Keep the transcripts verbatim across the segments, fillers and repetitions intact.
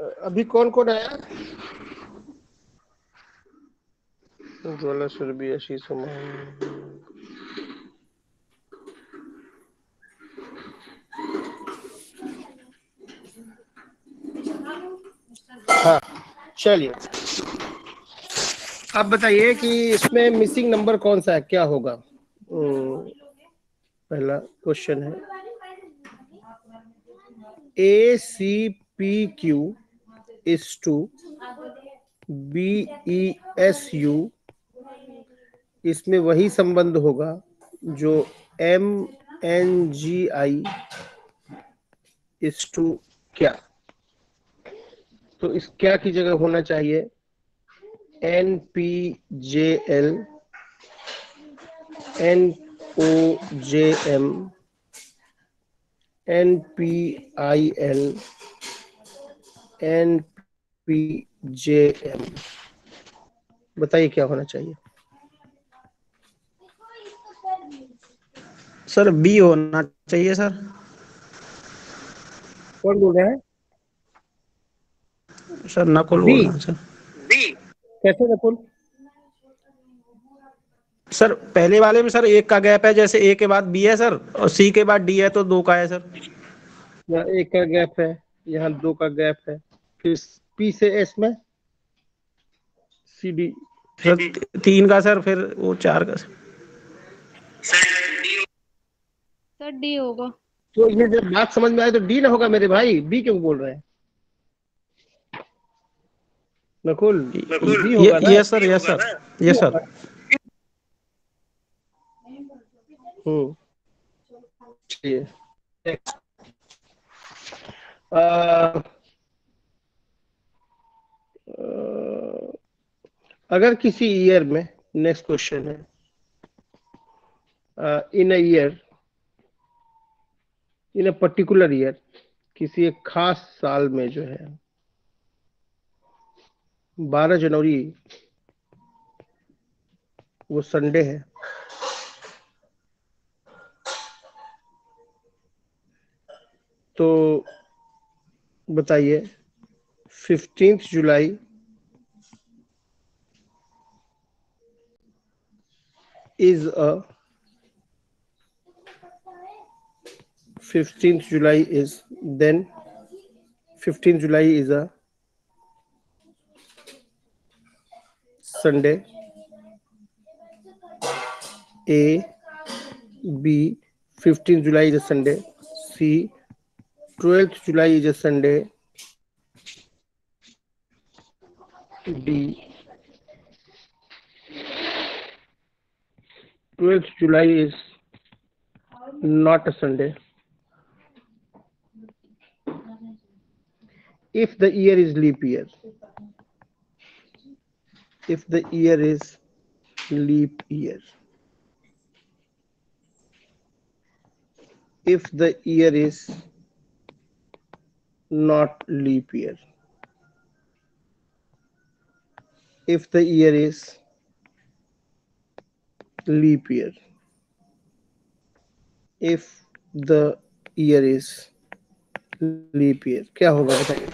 अभी कौन कौन आया? ज्वाला सुरभि, आशीष उमान। हाँ चलिए, आप बताइए कि इसमें मिसिंग नंबर कौन सा है, क्या होगा? हम्म, पहला क्वेश्चन है A C P Q is to B E S U, इसमें वही संबंध होगा जो M N G I is to क्या। तो इस क्या की जगह होना चाहिए N P J L, N O J M, N P I L, N P J M. बताइए क्या होना चाहिए? सर बी होना चाहिए सर। कौन बोल रहे हैं? Sir Nakul B? बोल रहा हूँ सर। कैसे नकुल? सर पहले वाले में सर एक का गैप है, जैसे ए के बाद बी है सर, और सी के बाद डी है तो दो का है सर। यहाँ एक का गैप है, यहाँ दो का गैप है, फिर पी से एस में सी डी। सर तीन का सर, फिर वो चार का सर। सर डी होगा। तो ये जब बात समझ में आए तो डी ना होगा मेरे भाई, बी क्यों बोल रहे हैं नकुल? बी ये होगा ना। Yes sir, yes sir, yes sir. हम्म, चलिए next। अ, अ, अगर किसी ईयर में, नेक्स्ट क्वेश्चन है, in a year, in a particular year, किसी एक खास साल में जो है बारह जनवरी वो संडे है, तो बताइए fifteenth July is a fifteenth July is then fifteenth July is a Sunday. A, B, fifteenth July is a Sunday. C, twelfth July is a Sunday. D, twelfth July is not a Sunday. If the year is leap year, if the year is leap year, if the year is not leap year, if the year is leap year, if the year is leap year, क्या होगा बताइए?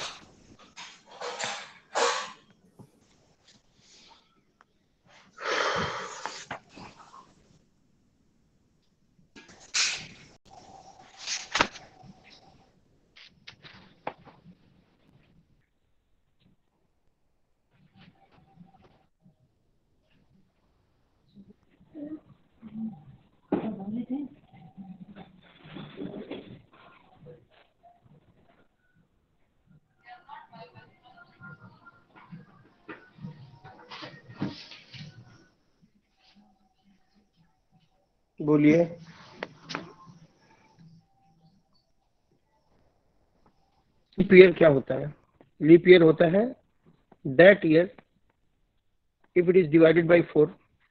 बोलिए। Leap year क्या होता है? Leap year होता है that year if it is divided by four,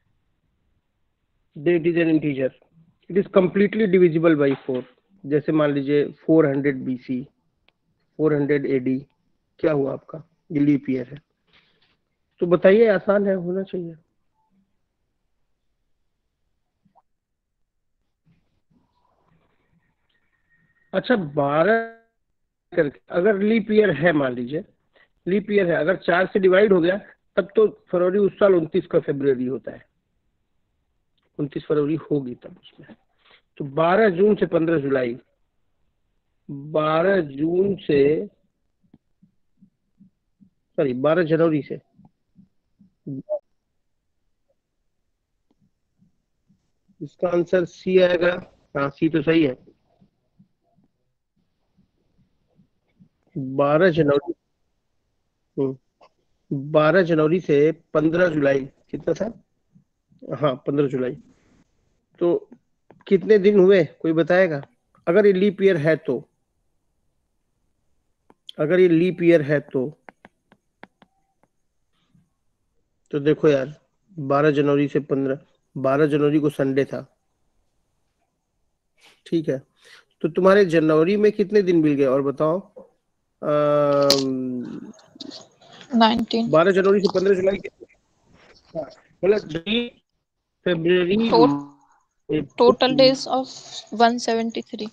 then it is an integer. It is completely divisible by four. जैसे मान लीजिए four hundred B C, four hundred A D, क्या हुआ आपका? ये लीप ईयर है। तो बताइए, आसान है, होना चाहिए। अच्छा, बारह करके अगर लीप ईयर है मान लीजिए, लीप ईयर है, अगर चार से डिवाइड हो गया तब तो फरवरी उस साल उनतीस का फरवरी होता है, उनतीस फरवरी होगी तब उसमें। तो बारह जून से पंद्रह जुलाई, बारह जून से सॉरी बारह जनवरी से, इसका आंसर सी आएगा। हाँ सी तो सही है। बारह जनवरी, बारह जनवरी से पंद्रह जुलाई कितना था? हाँ पंद्रह जुलाई। तो कितने दिन हुए कोई बताएगा? अगर ये लीप ईयर है तो, अगर ये लीप ईयर है तो तो देखो यार, बारह जनवरी से पंद्रह, बारह जनवरी को संडे था, ठीक है। तो तुम्हारे जनवरी में कितने दिन मिल गए और बताओ? नाइनटीन। बारह जनवरी से पंद्रह जुलाई के, मतलब फरवरी, total days of one seventy three.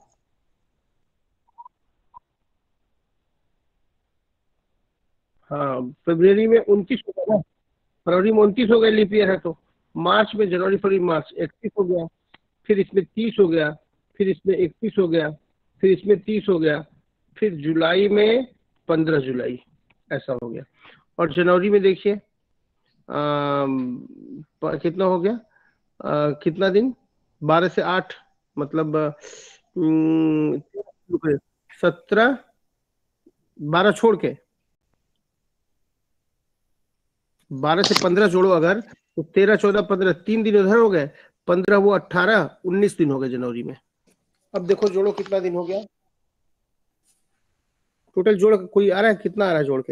हाँ फरवरी में उनतीस हो गया ना, फरवरी में उनतीस हो गए लीप ईयर है तो। मार्च में, जनवरी फरवरी मार्च इकतीस हो गया, फिर इसमें तीस हो गया, फिर इसमें इकतीस हो गया, फिर इसमें तीस हो गया, फिर जुलाई में पंद्रह जुलाई, ऐसा हो गया। और जनवरी में देखिए कितना हो गया, आ, कितना दिन, बारह से आठ, मतलब सत्रह, बारह छोड़ के बारह से पंद्रह जोड़ो अगर, तो तेरह चौदह पंद्रह, तीन दिन उधर हो गए, पंद्रह वो अट्ठारह, उन्नीस दिन हो गए जनवरी में। अब देखो जोड़ो कितना दिन हो गया टोटल, जोड़ कोई आ रहा है, कितना आ रहा है जोड़ के?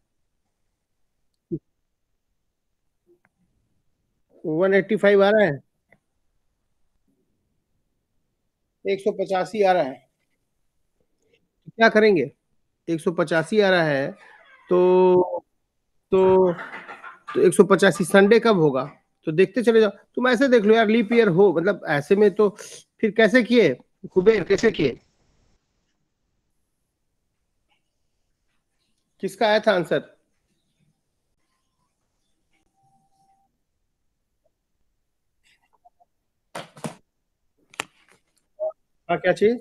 वन एट्टी फाइव आ रहा है, एक सौ पचासी आ रहा है। क्या करेंगे? एक सौ पचासी आ रहा है तो तो तो एक सौ पचासी संडे कब होगा? तो देखते चले जाओ, तुम ऐसे देख लो यार, लीप ईयर हो, मतलब ऐसे में तो फिर कैसे किए कुबेर, कैसे किए? किसका आया था आंसर? हाँ क्या चीज?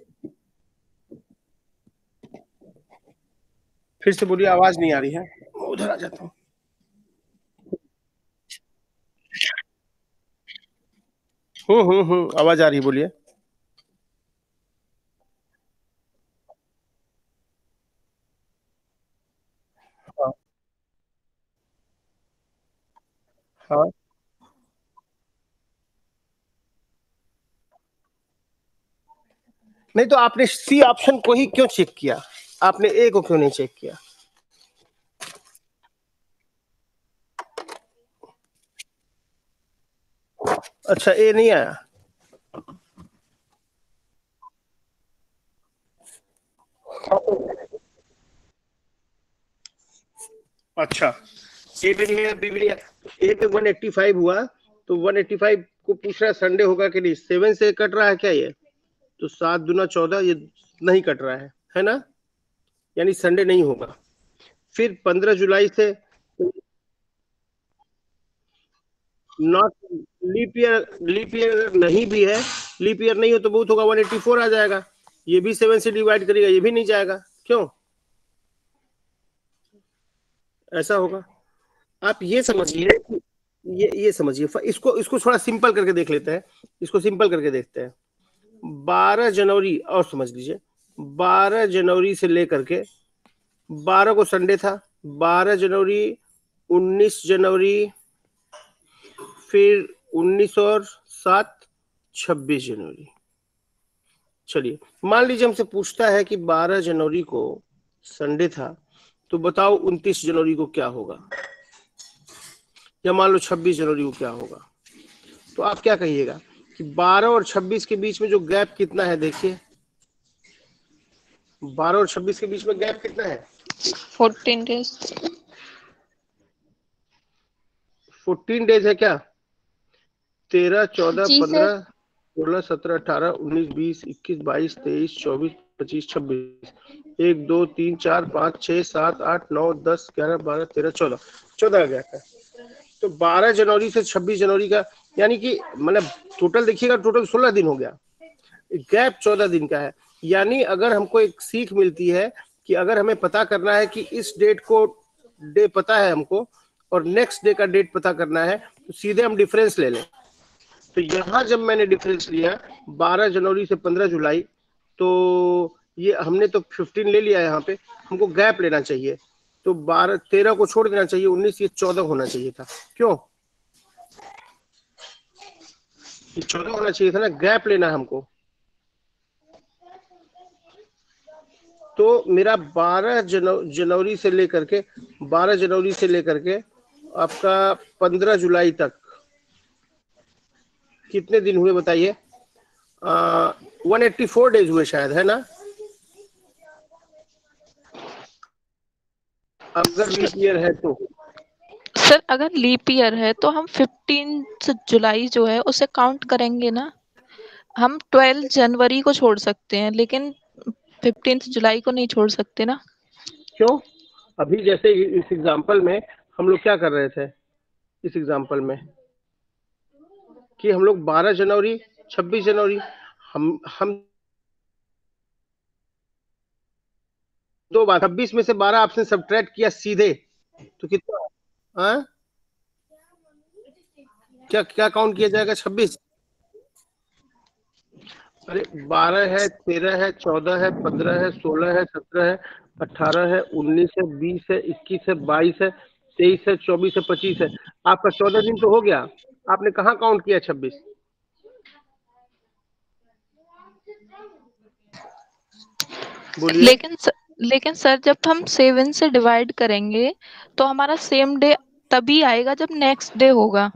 फिर से बोलिए, आवाज नहीं आ रही है, उधर आ जाता हूँ। हम्म हम्म हम्म आवाज आ रही है, बोलिए। हाँ हाँ। नहीं तो आपने सी ऑप्शन को ही क्यों चेक किया? आपने ए को क्यों नहीं चेक किया? अच्छा ए नहीं आया। अच्छा ए पे नहीं आया, बी भी नहीं आया। ए पे वन एट्टी फाइव हुआ, तो वन एट्टी फाइव को पूछ रहा है संडे होगा कि नहीं, सेवन से कट रहा है क्या ये? तो सात दुना चौदह, ये नहीं कट रहा है, है ना? यानी संडे नहीं होगा। फिर पंद्रह जुलाई से, not leap year, leap year अगर नहीं भी है, लीप ईयर नहीं हो तो बहुत होगा वन एट्टी फोर आ जाएगा, ये भी सेवन से डिवाइड करेगा, ये भी नहीं जाएगा, क्यों? ऐसा होगा। आप ये समझिए, ये ये समझिए, इसको इसको थोड़ा सिंपल करके देख लेते हैं, इसको सिंपल करके देखते हैं। बारह जनवरी, और समझ लीजिए, बारह जनवरी से लेकर के, बारह को संडे था, बारह जनवरी, उन्नीस जनवरी, फिर उन्नीस और सात, छब्बीस जनवरी। चलिए मान लीजिए हमसे पूछता है कि बारह जनवरी को संडे था, तो बताओ उनतीस जनवरी को क्या होगा, या मान लो छब्बीस जनवरी को क्या होगा? तो आप क्या कहिएगा कि बारह और छब्बीस के बीच में जो गैप कितना है, देखिए बारह और छब्बीस के बीच में गैप कितना है? Fourteen days. फोर्टीन डेज है क्या? तेरह चौदह जी सर। पंद्रह सोलह सत्रह अठारह उन्नीस बीस इक्कीस बाईस तेईस चौबीस पच्चीस छब्बीस, एक दो तीन चार पाँच छः सात आठ नौ दस ग्यारह बारह तेरह चौदह, चौदह गया है। तो बारह जनवरी से छब्बीस जनवरी का, यानी कि मतलब टोटल देखिएगा, टोटल सोलह दिन हो गया, गैप चौदह दिन का है। यानी अगर हमको एक सीख मिलती है कि अगर हमें पता करना है कि इस डेट को डे पता है हमको और नेक्स्ट डे का डेट पता करना है, तो सीधे हम डिफरेंस ले लें। तो यहाँ जब मैंने डिफरेंस लिया बारह जनवरी से पंद्रह जुलाई, तो ये हमने तो फिफ्टीन ले लिया, यहाँ पे हमको गैप लेना चाहिए। तो बारह तेरह को छोड़ देना चाहिए, उन्नीस, ये चौदह होना चाहिए था। क्यों ये चौदह होना चाहिए था ना, गैप लेना है हमको। तो मेरा बारह जनवरी से लेकर के बारह जनवरी से लेकर के आपका पंद्रह जुलाई तक कितने दिन हुए बताइए? वन एट्टी फोर डेज हुए शायद, है ना? अगर लीप ईयर है तो सर अगर लीप ईयर है तो हम फिफ्टीन जुलाई जो है उसे काउंट करेंगे ना। हम ट्वेल्व जनवरी को छोड़ सकते हैं लेकिन फिफ्टीन जुलाई को नहीं छोड़ सकते ना। क्यों? अभी जैसे इस एग्जांपल में हम लोग क्या कर रहे थे, इस एग्जांपल में कि हम लोग बारह जनवरी छब्बीस जनवरी, हम हम दो बार छब्बीस में से बारह आपने सब्ट्रैक्ट किया सीधे, तो कितना? हाँ, क्या क्या काउंट किया जाएगा? छब्बीस। अरे बारह है, तेरह है, चौदह है, पंद्रह है, सोलह है, सत्रह है, अठारह है, उन्नीस है, बीस है, इक्कीस है, बाईस है, तेईस है, चौबीस है, पच्चीस है। आपका चौदह दिन तो हो गया, आपने कहाँ काउंट किया छब्बीस? बोलिए। लेकिन स, लेकिन सर जब हम सेवन से डिवाइड करेंगे तो हमारा सेम डे तभी आएगा जब नेक्स्ट डे होगा।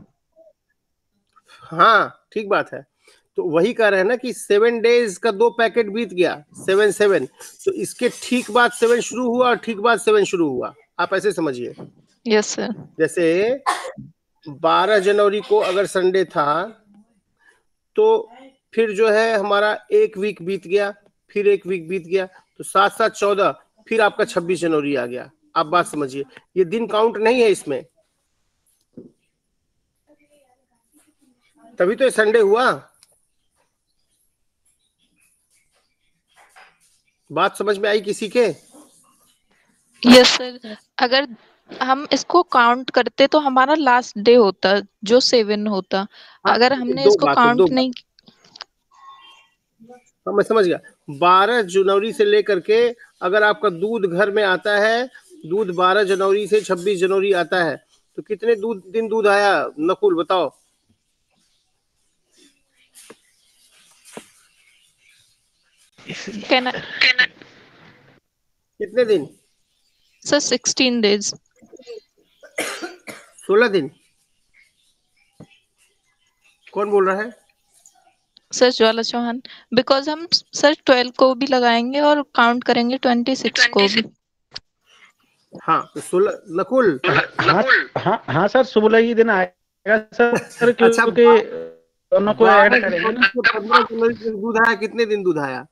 हाँ ठीक बात है, तो वही कह रहे हैं ना कि सेवन डेज का दो पैकेट बीत गया, सेवन सेवन, तो इसके ठीक बाद सेवन शुरू हुआ और ठीक बाद सेवन शुरू हुआ, आप ऐसे समझिए। Yes sir. जैसे बारह जनवरी को अगर संडे था तो फिर जो है हमारा एक वीक बीत गया, फिर एक वीक बीत गया, तो सात सात चौदह, फिर आपका छब्बीस जनवरी आ गया। आप बात समझिए, ये दिन काउंट नहीं है इसमें, तभी तो ये संडे हुआ। बात समझ में आई किसी के? Yes sir. अगर हम इसको काउंट करते तो हमारा लास्ट डे होता जो सेवन होता। हाँ, अगर हमने दो इसको बात है, दो काउंट बात। नहीं। हाँ मैं समझ गया। बारह जनवरी से लेकर के अगर आपका दूध घर में आता है, दूध बारह जनवरी से छब्बीस जनवरी आता है, तो कितने दूध दिन दूध आया नकुल बताओ? कैन कितने दिन? Sir sixteen days. सोलह दिन। कौन बोल रहा है? सर ज्वाला चौहान। बिकॉज हम सर ट्वेल्व को भी लगाएंगे और काउंट करेंगे ट्वेंटी सिक्स को भी। हाँ तो सोलह नकुल। हाँ हाँ हाँ सर, सोलह ही दिन आएगा सर, अच्छा, क्योंकि दोनों को ऐड बारह करेंगे जनवरी ना। से पंद्रह जनवरी तक दूध आया, कितने दिन दूध आया?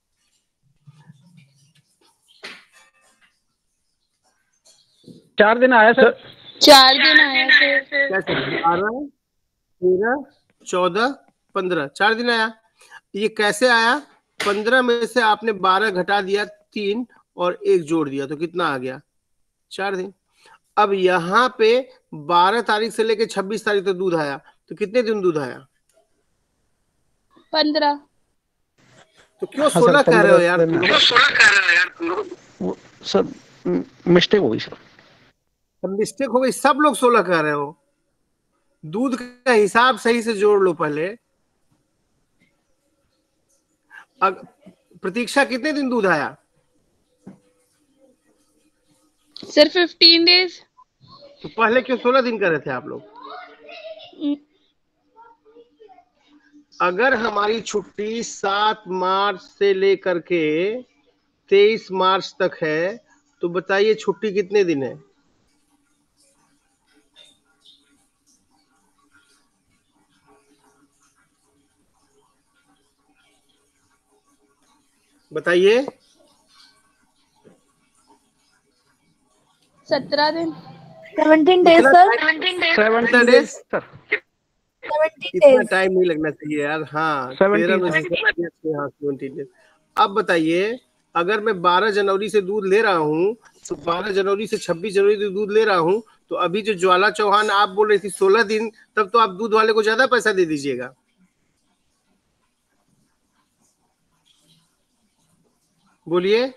चार दिन आया सर। चार दिन आया सर। कैसे? बारह तेरह चौदह पंद्रह, चार दिन आया। ये कैसे आया? पंद्रह में से आपने बारह घटा दिया, तीन और एक जोड़ दिया, तो कितना आ गया? चार दिन। अब यहाँ पे बारह तारीख से लेके छब्बीस तारीख तक दूध आया, तो कितने दिन दूध आया? पंद्रह। तो क्यों हाँ सोलह सर, कह रहे हो पंद्रह यार दिन। तुम लोग? क्यों सोलह कह रहे हो यार तुम लोग? वो सर मिस्टेक हो गई सर। अब मिस्टेक हो गई, सब लोग सोलह कह रहे हो। दूध का हिसाब सही से जोड़ लो पहले। अब प्रतीक्षा कितने दिन दूध आया? Sir fifteen days. तो पहले क्यों सोलह दिन कर रहे थे आप लोग? अगर हमारी छुट्टी सात मार्च से लेकर के तेईस मार्च तक है, तो बताइए छुट्टी कितने दिन है? बताइए। सत्रह दिन सेवनटीन डेज इतना sir. Seventeen days sir, seventeen इतना डेज टाइम नहीं लगना चाहिए यार। हाँ तेरह में से हाँ सेवनटीन डेज। अब बताइए, अगर मैं बारह जनवरी से दूध ले रहा हूँ तो बारह जनवरी से छब्बीस जनवरी तक दूध ले रहा हूँ, तो अभी जो ज्वाला चौहान आप बोल रही थी सोलह दिन, तब तो आप दूध वाले को ज्यादा पैसा दे दीजिएगा। बोलिए।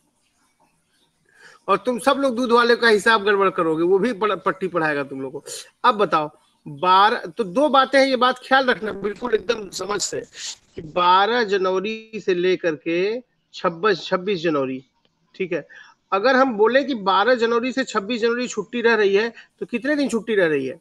और तुम सब लोग दूध वाले का हिसाब गड़बड़ करोगे, वो भी पट्टी पढ़ाएगा तुम लोग को। अब बताओ, बारह तो दो बातें हैं, ये बात ख्याल रखना बिल्कुल एकदम समझ से, कि बारह जनवरी से लेकर के छब्बीस छब्बीस जनवरी, ठीक है। अगर हम बोले कि बारह जनवरी से छब्बीस जनवरी छुट्टी रह रही है, तो कितने दिन छुट्टी रह रही है?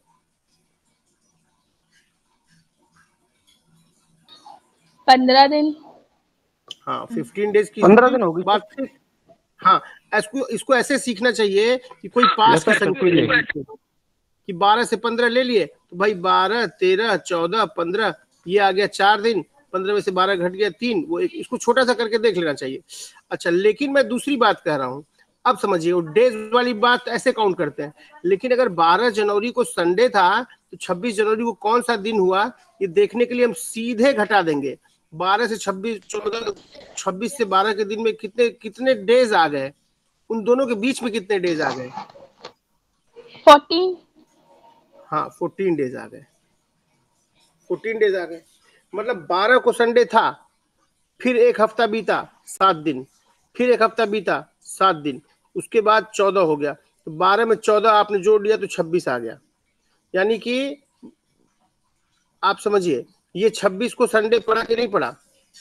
पंद्रह दिन। हाँ फिफ्टीन डेज की पंद्रह दिन होगी बात। हाँ इसको इसको ऐसे सीखना चाहिए कि कोई पास की संख्या कि बारह से पंद्रह ले लिए, तो भाई बारह तेरह चौदह पंद्रह, ये आ गया चार दिन, पंद्रह में से बारह घट गया तीन, वो एक, इसको छोटा सा करके देख लेना चाहिए। अच्छा, लेकिन मैं दूसरी बात कह रहा हूँ, अब समझिए, वो डेज वाली बात ऐसे काउंट करते हैं, लेकिन अगर बारह जनवरी को संडे था तो छब्बीस जनवरी को कौन सा दिन हुआ, ये देखने के लिए हम सीधे घटा देंगे। बारह से छब्बीस, चौदह, छब्बीस से बारह के दिन में कितने कितने डेज आ गए, उन दोनों के बीच में कितने डेज आ गए? फोर्टीन। हाँ फोर्टीन डेज आ गए, फोर्टीन डेज आ गए। मतलब बारह को संडे था, फिर एक हफ्ता बीता सात दिन, फिर एक हफ्ता बीता सात दिन, उसके बाद चौदह हो गया, तो बारह में चौदह आपने जोड़ लिया तो छब्बीस आ गया। यानी कि आप समझिए, ये छब्बीस को संडे पड़ा कि नहीं पड़ा?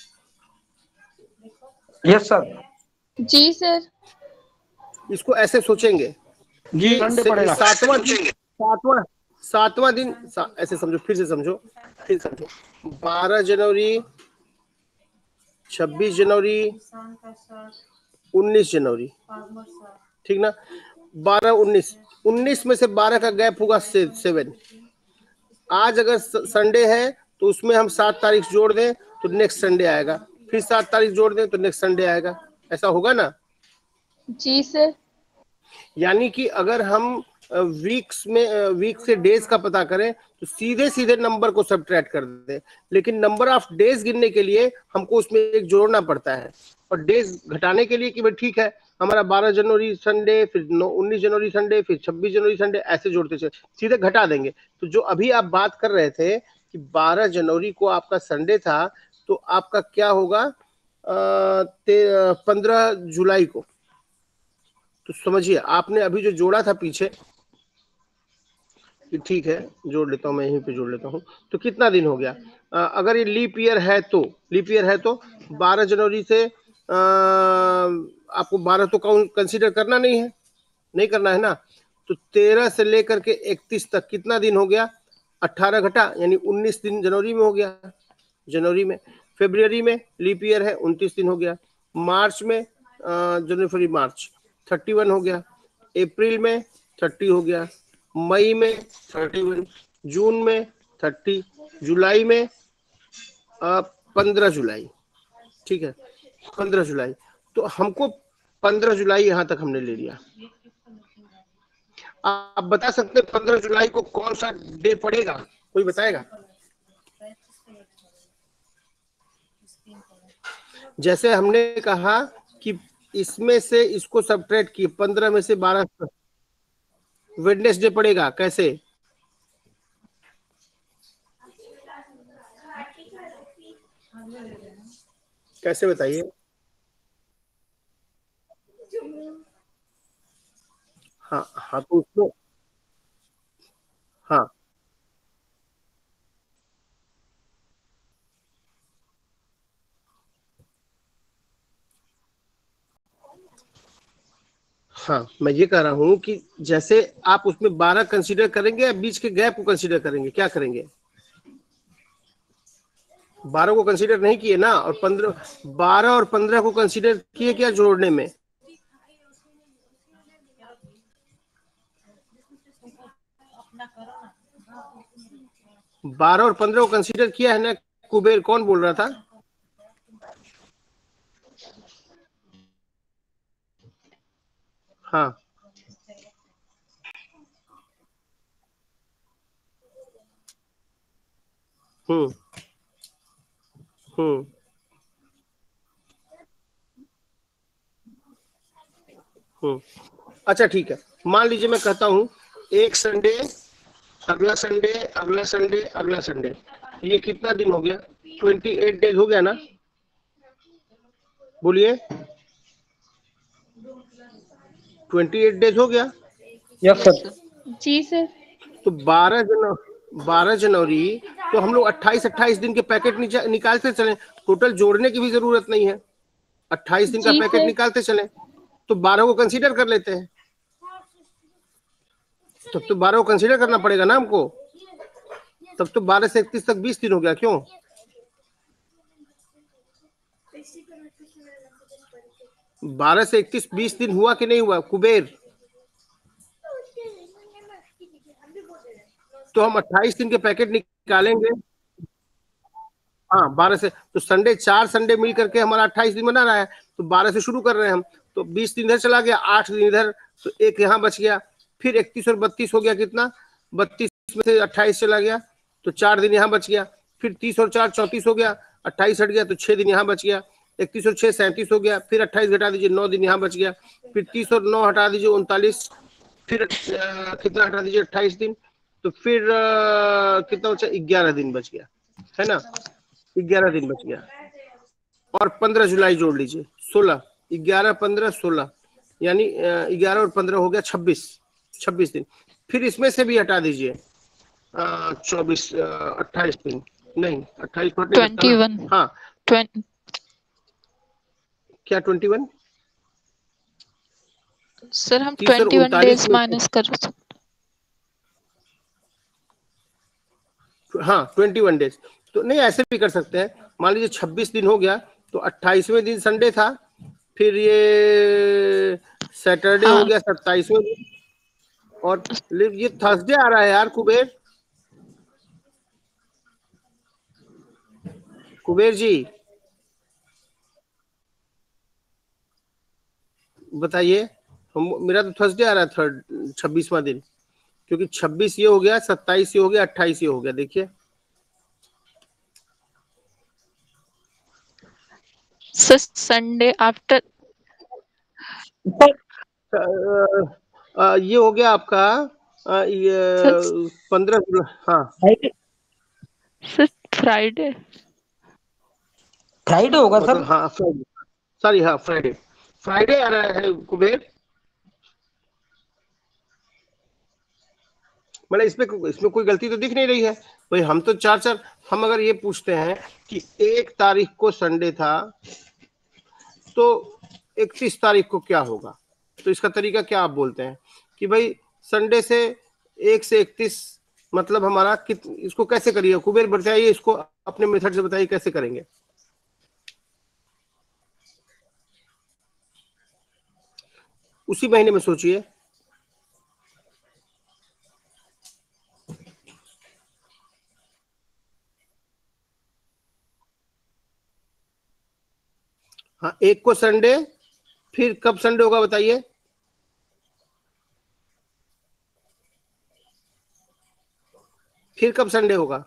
Yes sir. जी सर। इसको ऐसे सोचेंगे जी संडे पड़ेगा। सातवां सातवां सातवां दिन सा, ऐसे समझो, फिर से समझो, फिर समझो, बारह जनवरी, छब्बीस जनवरी, उन्नीस जनवरी, ठीक ना। बारह उन्नीस, उन्नीस में से बारह का गैप होगा से, सेवन। आज अगर संडे है तो उसमें हम सात तारीख जोड़ दें तो नेक्स्ट संडे आएगा, फिर सात तारीख जोड़ दें तो नेक्स्ट संडे आएगा, ऐसा होगा ना? जी सर। यानी कि अगर हम वीक्स में वीक से डेज का पता करें तो सीधे सीधे नंबर को सब्ट्रैक्ट कर दें, लेकिन नंबर ऑफ डेज गिनने के लिए हमको उसमें एक जोड़ना पड़ता है, और डेज घटाने के लिए कि भाई ठीक है हमारा बारह जनवरी संडे, फिर उन्नीस जनवरी संडे, फिर छब्बीस जनवरी संडे, ऐसे जोड़ते चले, सीधे घटा देंगे। तो जो अभी आप बात कर रहे थे कि बारह जनवरी को आपका संडे था, तो आपका क्या होगा पंद्रह जुलाई को, तो समझिए आपने अभी जो जोड़ा था पीछे, ठीक है जोड़ लेता हूं मैं, यहीं पे जोड़ लेता हूं, तो कितना दिन हो गया? आ, अगर ये लीप ईयर है तो लीप ईयर है तो बारह जनवरी से आ, आपको बारह तो कंसीडर करना नहीं है, नहीं करना है ना, तो तेरह से लेकर के इकतीस तक कितना दिन हो गया? अट्ठारह घटा, यानी उन्नीस दिन जनवरी में हो गया, जनवरी में। फरवरी में लीप ईयर है, उनतीस दिन हो गया। मार्च में जनवरी फरवरी मार्च थर्टी वन हो गया, अप्रैल में थर्टी हो गया, मई में थर्टी वन, जून में थर्टी, जुलाई में पंद्रह जुलाई, ठीक है पंद्रह जुलाई, तो हमको पंद्रह जुलाई यहां तक हमने ले लिया। आप बता सकते हैं पंद्रह जुलाई को कौन सा डे पड़ेगा? कोई बताएगा? जैसे हमने कहा कि इसमें से इसको सब्ट्रैक्ट किए, पंद्रह में से बारह, वेडनेसडे पड़ेगा, कैसे? कैसे बताइए? हाँ हाँ तो उसको, हाँ हाँ मैं ये कह रहा हूँ कि जैसे आप उसमें बारह कंसीडर करेंगे या बीच के गैप को कंसीडर करेंगे, क्या करेंगे? बारह को कंसीडर नहीं किए ना, और पंद्रह, बारह और पंद्रह को कंसीडर किए क्या जोड़ने में? बारह और पंद्रह को कंसीडर किया है ना? कुबेर कौन बोल रहा था? हाँ हम्म हम्म हम्म अच्छा ठीक है, मान लीजिए मैं कहता हूँ एक संडे, अगला संडे, अगला संडे, अगला संडे, ये कितना दिन हो गया? ट्वेंटी एट डेज हो गया ना? बोलिए, ट्वेंटी एट डेज हो गया। Yes sir. जी सर। तो बारह जनवरी बारह जनवरी तो हम लोग अट्ठाईस अट्ठाईस दिन के पैकेट निकालते चले, टोटल जोड़ने की भी जरूरत नहीं है, अट्ठाईस दिन का जी पैकेट सर। निकालते चले, तो बारह को कंसीडर कर लेते हैं। तब तो बारह को कंसीडर करना पड़ेगा ना हमको, तब तो बारह से इकतीस तक बीस दिन हो गया। क्यों? बारह से इकतीस बीस दिन हुआ कि नहीं हुआ कुबेर? तो हम अट्ठाईस दिन के पैकेट निकालेंगे। हाँ बारह से, तो संडे चार संडे मिल करके हमारा अट्ठाईस दिन बना रहा है, तो बारह से शुरू कर रहे हैं हम, तो बीस दिन इधर चला गया, आठ दिन इधर, तो एक यहाँ बच गया, फिर इकतीस और बत्तीस हो गया कितना? बत्तीस में से अट्ठाईस चला गया, तो चार दिन यहाँ बच गया, फिर तीस और चार चौंतीस हो गया, अट्ठाईस हट गया तो छह दिन यहाँ बच गया, इकतीस और छह सैंतीस हो गया, फिर अट्ठाईस घटा दीजिए नौ दिन यहाँ बच गया, फिर तीस और नौ हटा दीजिए उनतालीस, फिर कितना हटा दीजिए अट्ठाईस दिन, तो फिर कितना बचा? ग्यारह दिन बच गया, है ना? ग्यारह दिन बच गया, और पंद्रह जुलाई जोड़ लीजिए, सोलह, ग्यारह पंद्रह सोलह, यानी ग्यारह और पंद्रह हो गया छब्बीस, छब्बीस दिन, फिर इसमें से भी हटा दीजिए चौबीस, अट्ठाईस दिन, नहीं अट्ठाईस ट्वेंटी वन। हाँ ट्वेंटी क्या ट्वेंटी वन? सर हम ट्वेंटी वन डेज माइनस कर सकते। हाँ ट्वेंटी वन डेज, तो नहीं ऐसे भी कर सकते हैं, मान लीजिए छब्बीस दिन हो गया, तो अट्ठाईसवें दिन संडे था, फिर ये सैटरडे हाँ। हो गया सत्ताईसवें दिन, और ये थर्सडे आ रहा है यार कुबेर, कुबेर जी बताइए, मेरा तो थर्सडे आ रहा है, थर्ड छब्बीसवां दिन, क्योंकि छब्बीस ये हो गया, सत्ताईस ये हो गया, अट्ठाईस ये हो गया, देखिए संडे आफ्टर ये हो गया आपका आ, ये पंद्रह, हाँ फ्राइडे, फ्राइडे होगा सर। मतलब हाँ फ्राइडे, सॉरी हाँ फ्राइडे, फ्राइडे आ रहा है कुबेर, मतलब इसमें इसमें कोई गलती तो दिख नहीं रही है भाई। हम तो चार चार, हम अगर ये पूछते हैं कि एक तारीख को संडे था तो इकतीस तारीख को क्या होगा, तो इसका तरीका क्या आप बोलते हैं कि भाई संडे से एक से इकतीस, मतलब हमारा कित, इसको कैसे करिए कुबेर बताइए, इसको अपने मेथड से बताइए कैसे करेंगे। उसी महीने में सोचिए, हाँ एक को संडे, फिर कब संडे होगा बताइए? फिर कब संडे होगा?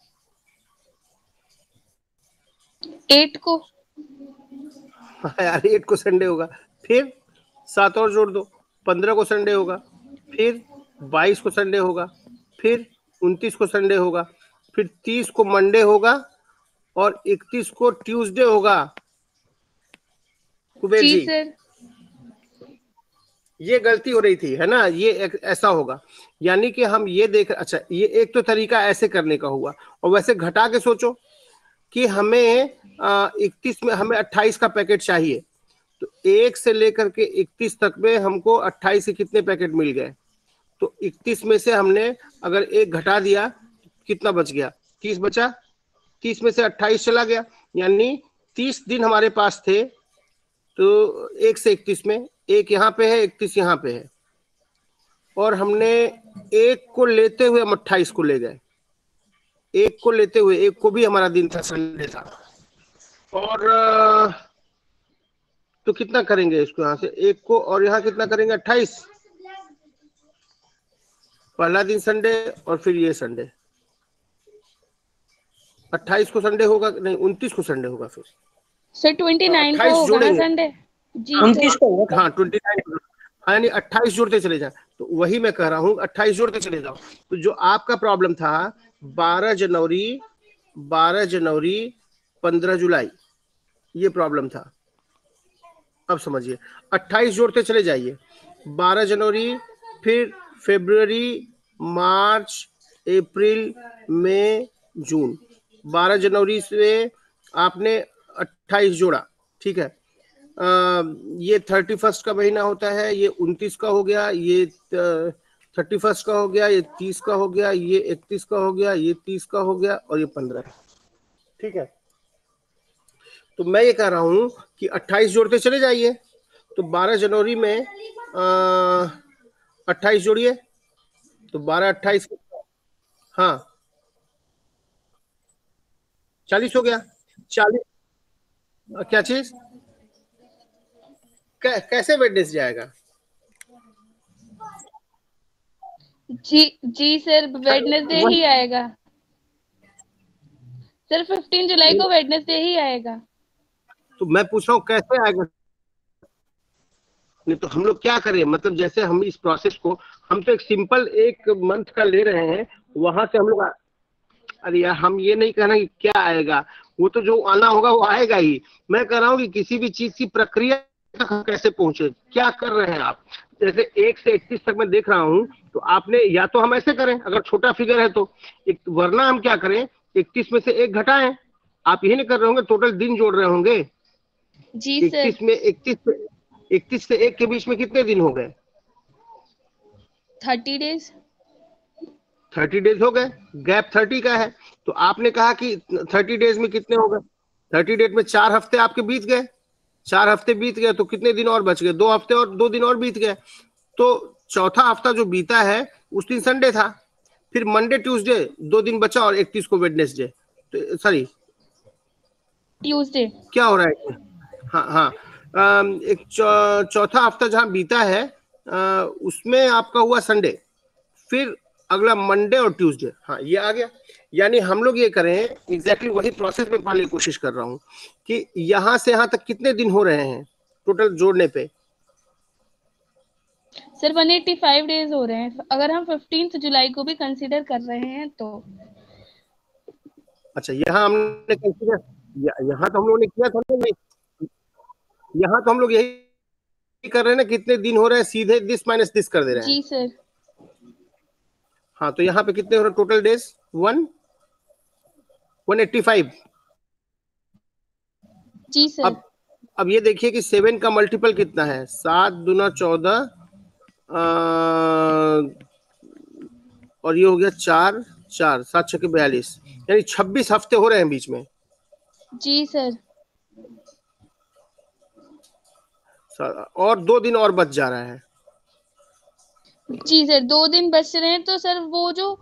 एट को। हाँ यार एट को संडे होगा, फिर सात और जोड़ दो, पंद्रह को संडे होगा, फिर बाईस को संडे होगा, फिर उनतीस को संडे होगा, फिर तीस को मंडे होगा, और इकतीस को ट्यूसडे होगा। कुबेर जी, सर। ये गलती हो रही थी है ना, ये ऐसा होगा, यानी कि हम ये देख, अच्छा ये एक तो तरीका ऐसे करने का हुआ, और वैसे घटा के सोचो कि हमें इकतीस में हमें अट्ठाईस का पैकेट चाहिए, तो एक से लेकर के इकतीस तक में हमको अट्ठाईस के कितने पैकेट मिल गए, तो इकतीस में से हमने अगर एक घटा दिया कितना बच गया? तीस बचा, तीस में से अट्ठाईस चला गया, यानी तीस दिन हमारे पास थे, तो एक से इकतीस में एक यहाँ पे है, इकतीस यहाँ पे है, और हमने एक को लेते हुए हम अट्ठाईस को ले गए, एक को लेते हुए, एक को भी हमारा दिन था संडे था, और तो कितना करेंगे इसको यहाँ से एक को, और यहाँ कितना करेंगे अट्ठाईस, पहला दिन संडे और फिर ये संडे, अट्ठाईस को संडे होगा नहीं, उनतीस को संडे होगा फिर सर ट्वेंटी नाइन को अट्ठाईस होगा ना जोड़ेंगे। संडे? जी हाँ, उनतीस सर। को होगा। हाँ ट्वेंटी नाइन, हाँ यानी अट्ठाईस जोड़ते चले जाए, तो वही मैं कह रहा हूँ अट्ठाईस जोड़ते चले जाओ। तो जो आपका प्रॉब्लम था बारह जनवरी, बारह जनवरी, पंद्रह जुलाई, ये प्रॉब्लम था। अब समझिए, अट्ठाईस जोड़ते चले जाइए, बारह जनवरी, फिर फरवरी, मार्च, अप्रैल, मई, जून, बारह जनवरी से आपने अट्ठाईस जोड़ा, ठीक है। आ, ये थर्टी फर्स्ट का महीना होता है, ये उनतीस का हो गया, ये थर्टी फर्स्ट का हो गया, ये तीस का हो गया, ये इकतीस का हो गया, ये तीस का हो गया, और ये पंद्रह, ठीक है। तो मैं ये कह रहा हूं कि अट्ठाईस जोड़ते चले जाइए, तो बारह जनवरी में अट्ठाईस जोड़िए, तो बारह अट्ठाईस, हाँ चालीस हो गया, चालीस, क्या चीज, कै, कैसे वेडनेस जाएगा? जी जी सर, वेडनेसडे ही आएगा सर, फिफ्टीन जुलाई को वेडनेसडे ही आएगा। तो मैं पूछ रहा हूँ कैसे आएगा? नहीं तो हम लोग क्या करें, मतलब जैसे हम इस प्रोसेस को, हम तो एक सिंपल एक मंथ का ले रहे हैं, वहां से हम लोग, अरे यार हम ये नहीं कह रहे कि क्या आएगा, वो तो जो आना होगा वो आएगा ही। मैं कह रहा हूँ कि किसी भी चीज की प्रक्रिया तक हम कैसे पहुंचे, क्या कर रहे हैं आप। जैसे एक से इकतीस तक मैं देख रहा हूँ, तो आपने या तो हम ऐसे करें, अगर छोटा फिगर है तो एक, वरना हम क्या करें, इकतीस में से एक घटाएं। आप यही नहीं कर रहे होंगे, टोटल दिन जोड़ रहे होंगे। जी सर। इकतीस में इकतीस इकतीस से एक के बीच में कितने दिन हो गए? Thirty days. थर्टी डेज हो गए, गैप थर्टी का है। तो आपने कहा कि थर्टी डेज में कितने हो गए, थर्टी डेज में चार हफ्ते आपके बीत गए, चार हफ्ते बीत गए, तो कितने दिन और बच गए, दो हफ्ते और दो दिन और बीत गए। तो चौथा हफ्ता जो बीता है उस दिन संडे था, फिर मंडे ट्यूसडे दो दिन बचा, और इकतीस को वेडनेसडे, तो सॉरी ट्यूसडे। क्या हो रहा है, हाँ हाँ, अम, एक चौ, चौथा हफ्ता जहां बीता है आ, उसमें आपका हुआ संडे, फिर अगला मंडे और ट्यूसडे, हाँ ये आ गया। यानी हम लोग ये करें, एग्जैक्टली exactly वही प्रोसेस में पाने की कोशिश कर रहा हूँ कि यहां से यहां तक कितने दिन हो रहे हैं टोटल जोड़ने पे। सर एक सौ पचासी डेज हो रहे हैं, अगर हम फिफ्टींथ जुलाई को भी कंसीडर कर रहे हैं तो। अच्छा यहाँ हमने कंसीडर, यहाँ तो हम लोगों ने किया था ना, यहाँ तो हम लोग यही कर रहे हैं ना, कितने दिन हो रहे हैं, सीधे दिस माइनस दिस कर दे रहे हैं। जी सर। हाँ तो यहाँ पे कितने हो रहे हैं total days, one one eighty five. जी सर। अब अब ये देखिए कि सेवन का मल्टीपल कितना है, सात दूना चौदह, और ये हो गया चार, चार सात छः बयालीस, यानी छब्बीस हफ्ते हो रहे हैं बीच में। जी सर। और दो दिन और बच जा रहा है। जी सर, दो दिन बच रहे हैं, तो सर वो जो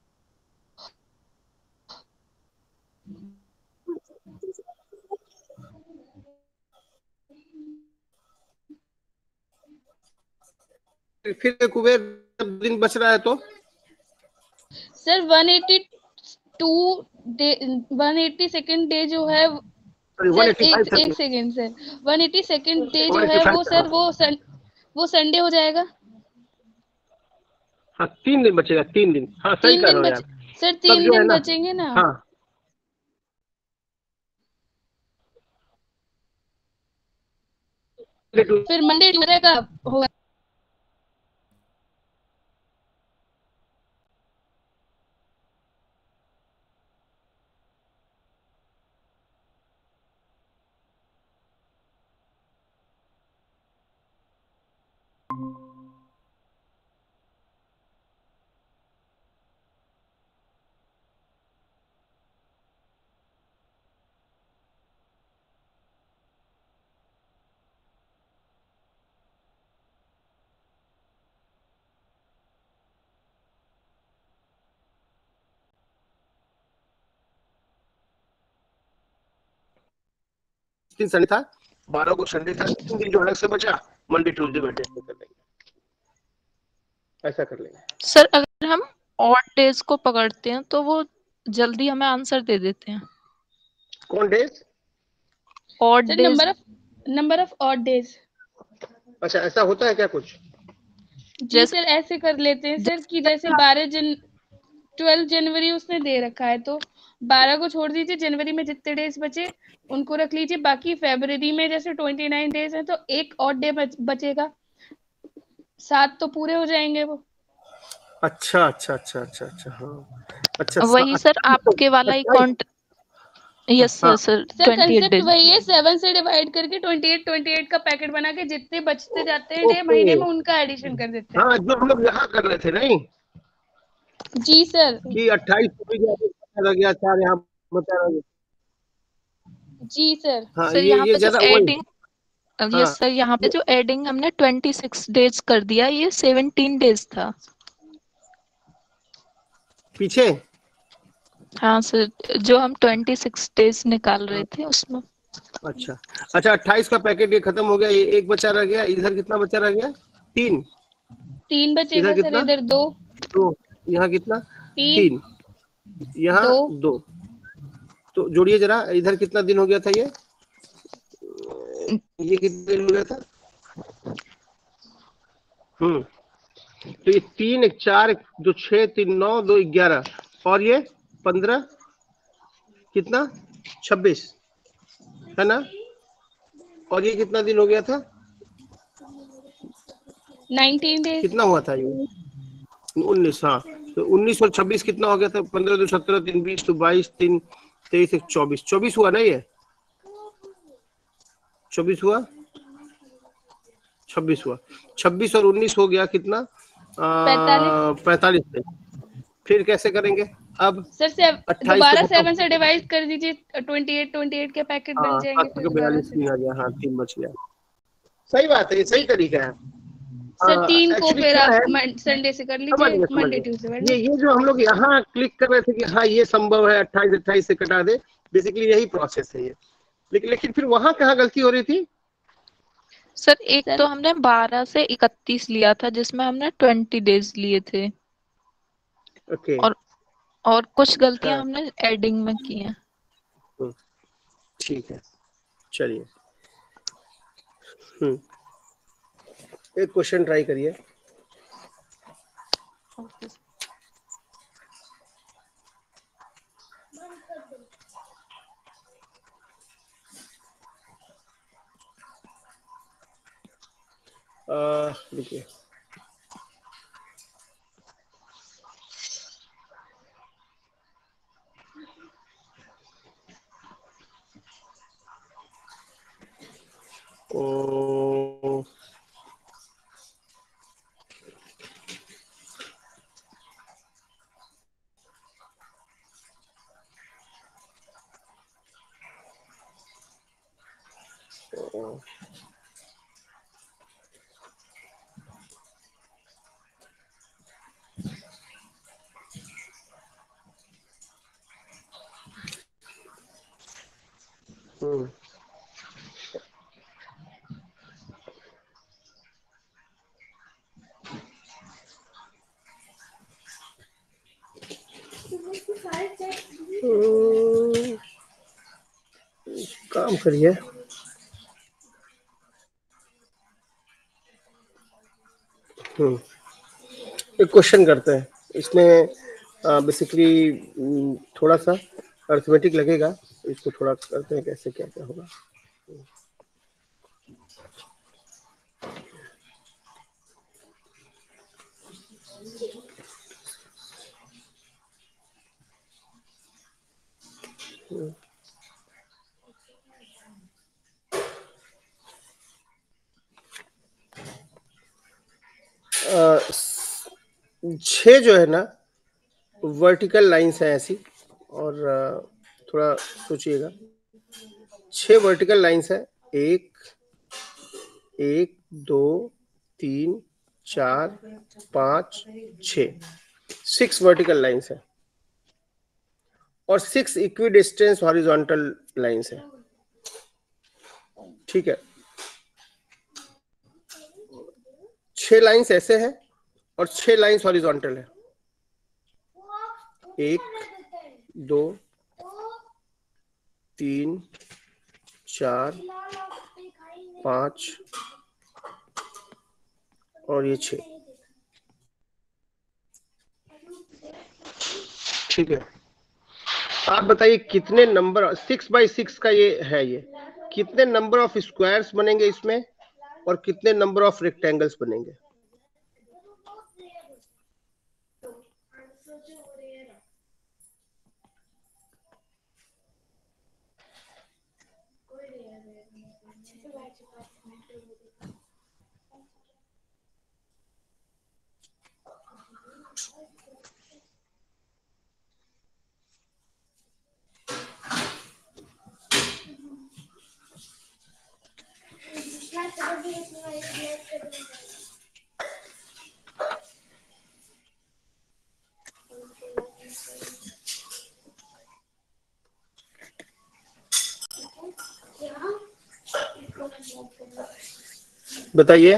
फिर कुबेर दिन बच रहा है तो sir one eighty two day, one eighty second day जो है सर, एक एक second sir, one eighty second day जो है वो सर वो सन, वो संडे हो जाएगा। हाँ तीन दिन बचेगा, तीन दिन, हाँ सही तीन कर दिन रहे हो बच यार। सर, तब तीन जो है दिन ना, बचेंगे ना। हाँ फिर मंडे ट्यूसडे का होगा। दिन संडे था, बारह को संडे था, तीन दिन जो अलग से बचा मंडे ट्यूसडे वेडनेसडे कर लेंगे, ऐसा कर लेंगे। सर अगर हम ऑड डेज को पकड़ते हैं तो वो जल्दी हमें आंसर दे देते हैं। कौन days? Odd sir days. Number of number of odd days. अच्छा ऐसा होता है क्या कुछ? जी जैसे सर ऐसे कर लेते हैं सर कि जैसे बारह जन ट्वेल्व जनवरी उसने दे रखा है तो बारह को छोड़ दीजिए, जनवरी में जितने डेज बचे उनको रख लीजिए, बाकी फरवरी में जैसे ट्वेंटी नाइन डेज है तो एक ऑड डे बच, बचेगा, सात तो पूरे हो जाएंगे वो। अच्छा अच्छा अच्छा अच्छा अच्छा हाँ अच्छा वही सर आपके वाला ही कॉन्ट। Yes sir sir sir twenty eight concept days. वही है, सेवन से डिवाइड करके ट्वेंटी एट ट्वेंटी एट का पैकेट बना के जितने बचते जाते हैं डे ओके। महीने में उनका एडिशन कर देते हैं। हाँ जो हम लोग यहाँ कर रहे थे नहीं जी सर। कि अट्ठाईस रह गया, चार यहाँ बचा रह गया। जी सर। हाँ सर ये यहाँ ये पे जो ज्यादा वही एडिंग, हाँ यस सर यहाँ पे जो एडिंग हमने ट्वेंटी सिक्स डेज कर दिया, ये सेवनटीन डेज था पीछे। हाँ सर, जो हम ट्वेंटी सिक्स डेज निकाल रहे थे उसमें। अच्छा अच्छा अट्ठाईस का पैकेट ये खत्म हो गया, ये एक बचा रह गया, इधर कितना बचा रह गया? तीन। तीन बचेगा इधर सर, कितना? इधर दो। दो। यहाँ कितना? तीन। तीन। यहाँ दो। दो। तो जोड़िए जरा, इधर कितना दिन हो गया था? ये ये कितना दिन हो गया था? हम्म तो ये तीन एक चार एक दो छह तीन नौ दो ग्यारह और ये पंद्रह कितना? छब्बीस है ना? और ये कितना दिन हो गया था? Nineteen days. कितना हुआ था ये? उन्नीस। हाँ तो उन्नीस और छब्बीस कितना हो गया था? पंद्रह दो सत्रह तीन बीस तो बाईस तीन तेईस एक चौबीस। चौबीस हुआ ना? ये चौबीस हुआ, छब्बीस हुआ, छब्बीस और उन्नीस हो गया कितना? पैंतालीस। पैंतालीस दिन। फिर कैसे करेंगे अब? सर से अट्ठाईस दोबारा को सेवन से डिवाइड कर दीजिए, ट्वेंटी एट ट्वेंटी एट के पैकेट बन जाएंगे फिर दोबारा बयालीस से। दिन आ गया। हाँ तीन बच गया। सही बात है, ये सही तरीका है। सर तीन को एक्चुअली फिर क्या आप है, संडे से कर समझ लीजिए, गए समझ मंडे गए। ट्यूसडे ये वेडनेसडे। ये जो हम लोग यहाँ क्लिक कर रहे थे कि हाँ ये संभव है अट्ठाईस अट्ठाईस से कटा दे, बेसिकली यही प्रोसेस है ये। लेकिन लेकिन फिर वहां कहाँ गलती हो रही थी? सर एक सर तो हमने बारह से इकतीस लिया था जिसमें हमने ट्वेंटी डेज लिए थे। ओके। और और कुछ गलतियां हाँ हमने एडिंग में की हैं। ठीक है चलिए। हम्म एक क्वेश्चन ट्राई करिए। देखिए ओ हम्म काम करिए। हम्म एक क्वेश्चन करते हैं, इसमें बेसिकली थोड़ा सा अर्थमेटिक लगेगा, इसको थोड़ा करते हैं कैसे क्या क्या होगा। छह जो है ना वर्टिकल लाइंस है ऐसी, और थोड़ा सोचिएगा, छह वर्टिकल लाइंस है, एक एक दो तीन चार पाँच छ, सिक्स वर्टिकल लाइंस है और सिक्स इक्विडिस्टेंस हॉरिजॉन्टल लाइंस है। ठीक है, छह लाइंस ऐसे हैं और छह लाइंस हॉरिजॉन्टल है। एक, दो, तीन, चार, पांच और ये छह। ठीक है, आप बताइए कितने नंबर, सिक्स बाई सिक्स का ये है, ये कितने नंबर ऑफ स्क्वायर्स बनेंगे इसमें और कितने नंबर ऑफ रेक्टेंगल्स बनेंगे? बताइए।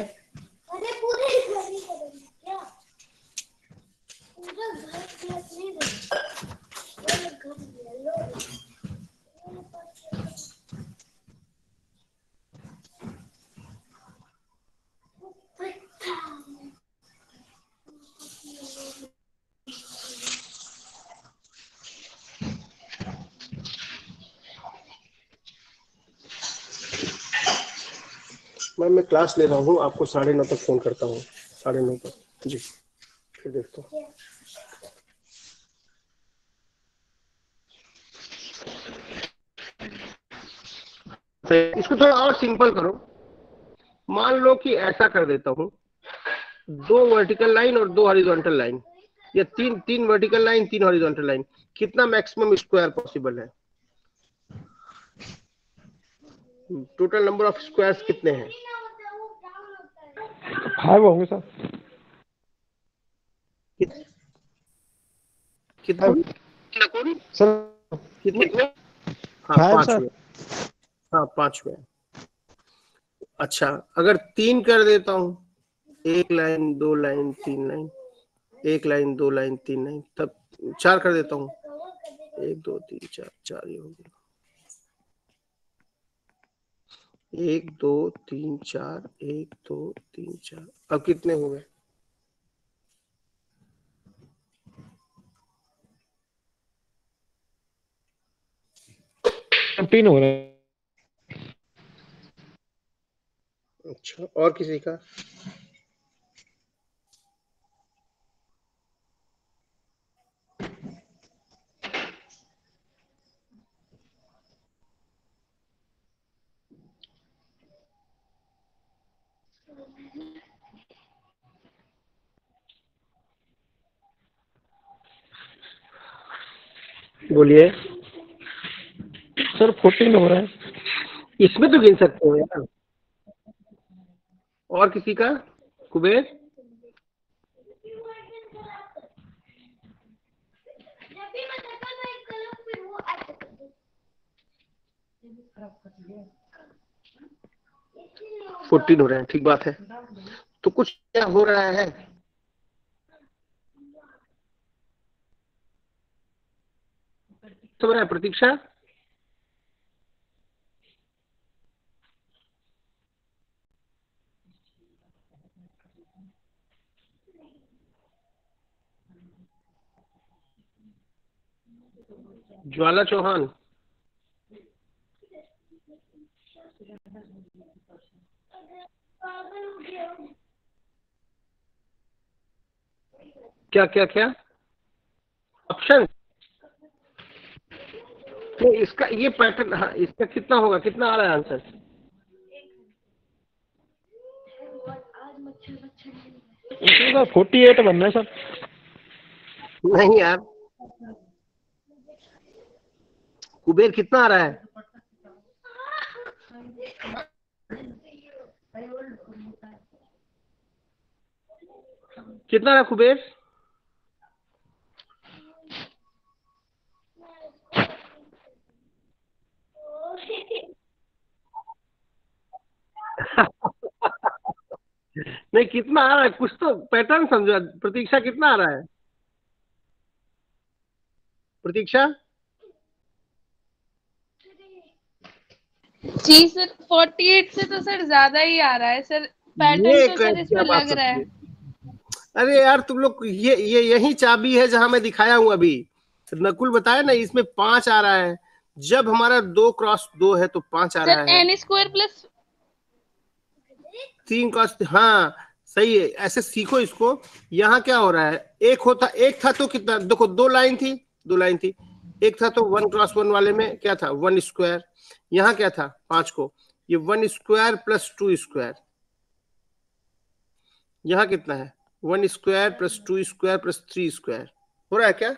मैं मैं क्लास ले रहा हूँ, आपको साढ़े नौ तक फोन करता हूँ, साढ़े नौ तक जी, फिर देखता हूँ। इसको थोड़ा और सिंपल करो, मान लो कि ऐसा कर देता हूँ, दो वर्टिकल लाइन और दो हॉरिजॉन्टल लाइन, या तीन तीन वर्टिकल लाइन तीन हॉरिजॉन्टल लाइन, कितना मैक्सिमम स्क्वायर पॉसिबल है? टोटल नंबर ऑफ स्क्वायर्स कितने हैं? फाइव होंगे सर। कित- कितने सर कितने? हाँ फाइव पांच सर। में, हाँ पांच में। अच्छा, अगर तीन कर देता हूँ, एक लाइन दो लाइन तीन लाइन, एक लाइन दो लाइन तीन लाइन, तब चार कर देता हूँ, एक दो तीन चार, चार ही हो गया। एक दो तीन चार, एक दो तीन चार, अब कितने हो गए? फिफ्टीन हो रहे हैं। अच्छा, और किसी का? बोलिए। सर फोर्टीन हो रहा है। इसमें तो गिन सकते हो यार। और किसी का? कुबेर? फोर्टीन हो रहे हैं, ठीक बात है। तो कुछ क्या हो रहा है? तो रहा है प्रतीक्षा? ज्वाला चौहान? क्या क्या क्या ऑप्शन? नहीं, इसका ये पैटर्न, हाँ, इसका कितना होगा, कितना आ रहा है आंसर? सर फोर्टी एट बनना है सर। नहीं यार, कुबेर कितना आ रहा है? कितना आ रहा है कुबेर? नहीं कितना आ रहा है, कुछ तो पैटर्न समझो। प्रतीक्षा कितना आ रहा है? प्रतीक्षा जी सर, अड़तालीस से तो सर ज्यादा ही आ रहा है सर। पैटर्न तो सर इसमें लग रहा है। अरे यार तुम लोग, ये ये यही चाबी है जहां मैं दिखाया हूं अभी। नकुल बताया ना, इसमें पांच आ रहा है। जब हमारा दो क्रॉस दो है तो पांच आ रहा है। एन स्क्वायर प्लस तीन क्रॉस, हाँ सही है, ऐसे सीखो इसको। यहाँ क्या हो रहा है, एक होता एक था तो कितना, देखो दो लाइन थी, दो लाइन थी, एक था तो वन क्रॉस वन वाले में क्या था, वन स्क्वायर। यहाँ क्या था, पांच को, ये one square plus two square. यहाँ कितना है, one square plus two square plus three square. हो रहा है क्या?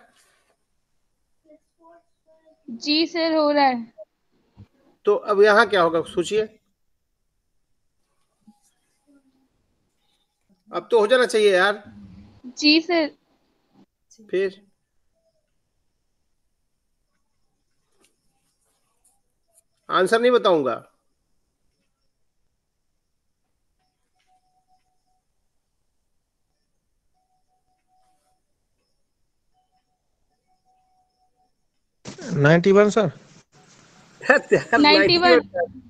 जी सर हो रहा है। तो अब यहाँ क्या होगा सोचिए। अब तो हो जाना चाहिए यार। जी सर। फिर आंसर नहीं बताऊंगा। Ninety one sir. Ninety one.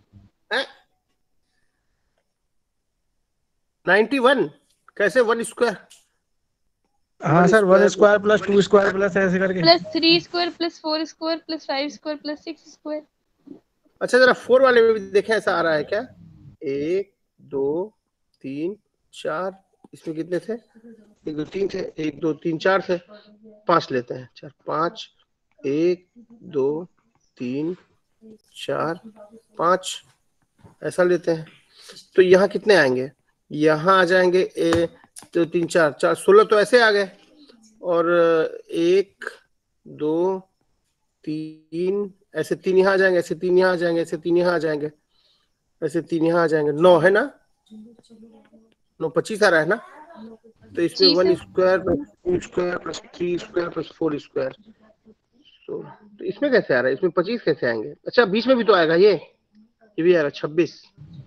Ninety one कैसे, वन स्क्वायर? हाँ sir, one square plus two square plus ऐसे करके, plus three square plus four square plus five square plus six square. अच्छा जरा फोर वाले में भी देखें, ऐसा आ रहा है क्या? एक दो तीन चार, इसमें कितने थे, एक दो तीन थे, एक दो तीन चार थे, पांच लेते हैं, चार पांच, एक दो तीन चार पांच, ऐसा लेते हैं। तो यहाँ कितने आएंगे, यहाँ आ जाएंगे ए, तो तीन चार चार सोलह, तो ऐसे आ गए। और एक दो तीन, ऐसे तीन यहाँ आ जाएंगे, ऐसे तीन यहाँ आ जाएंगे, ऐसे तीन यहाँ आ जाएंगे, ऐसे तीन यहाँ आ जाएंगे, नौ है ना, नौ पच्चीस आ रहा है ना। तो इसमें one square plus two square plus three square plus four square, तो इसमें कैसे आ रहा है, इसमें पच्चीस कैसे आएंगे? अच्छा बीच में भी तो आएगा, ये ये भी आएगा छब्बीस।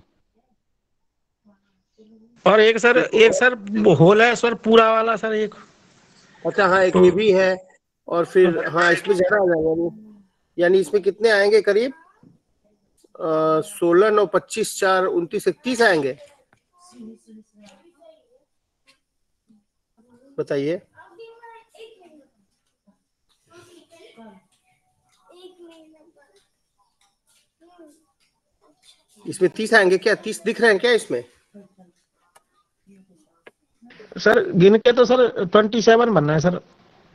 और एक सर, एक सर होल है सर पूरा वाला सर एक। अच्छा हाँ, एक ये भी है। और फिर हाँ इसमें ज्यादा आ जाएगा, यानी इसमें कितने आएंगे करीब, सोलह नौ पच्चीस चार उनतीस इकतीस आएंगे। बताइए। इसमें तीस आएंगे क्या, तीस दिख रहे हैं क्या इसमें? सर गिन के तो सर ट्वेंटी सेवन बनना है सर।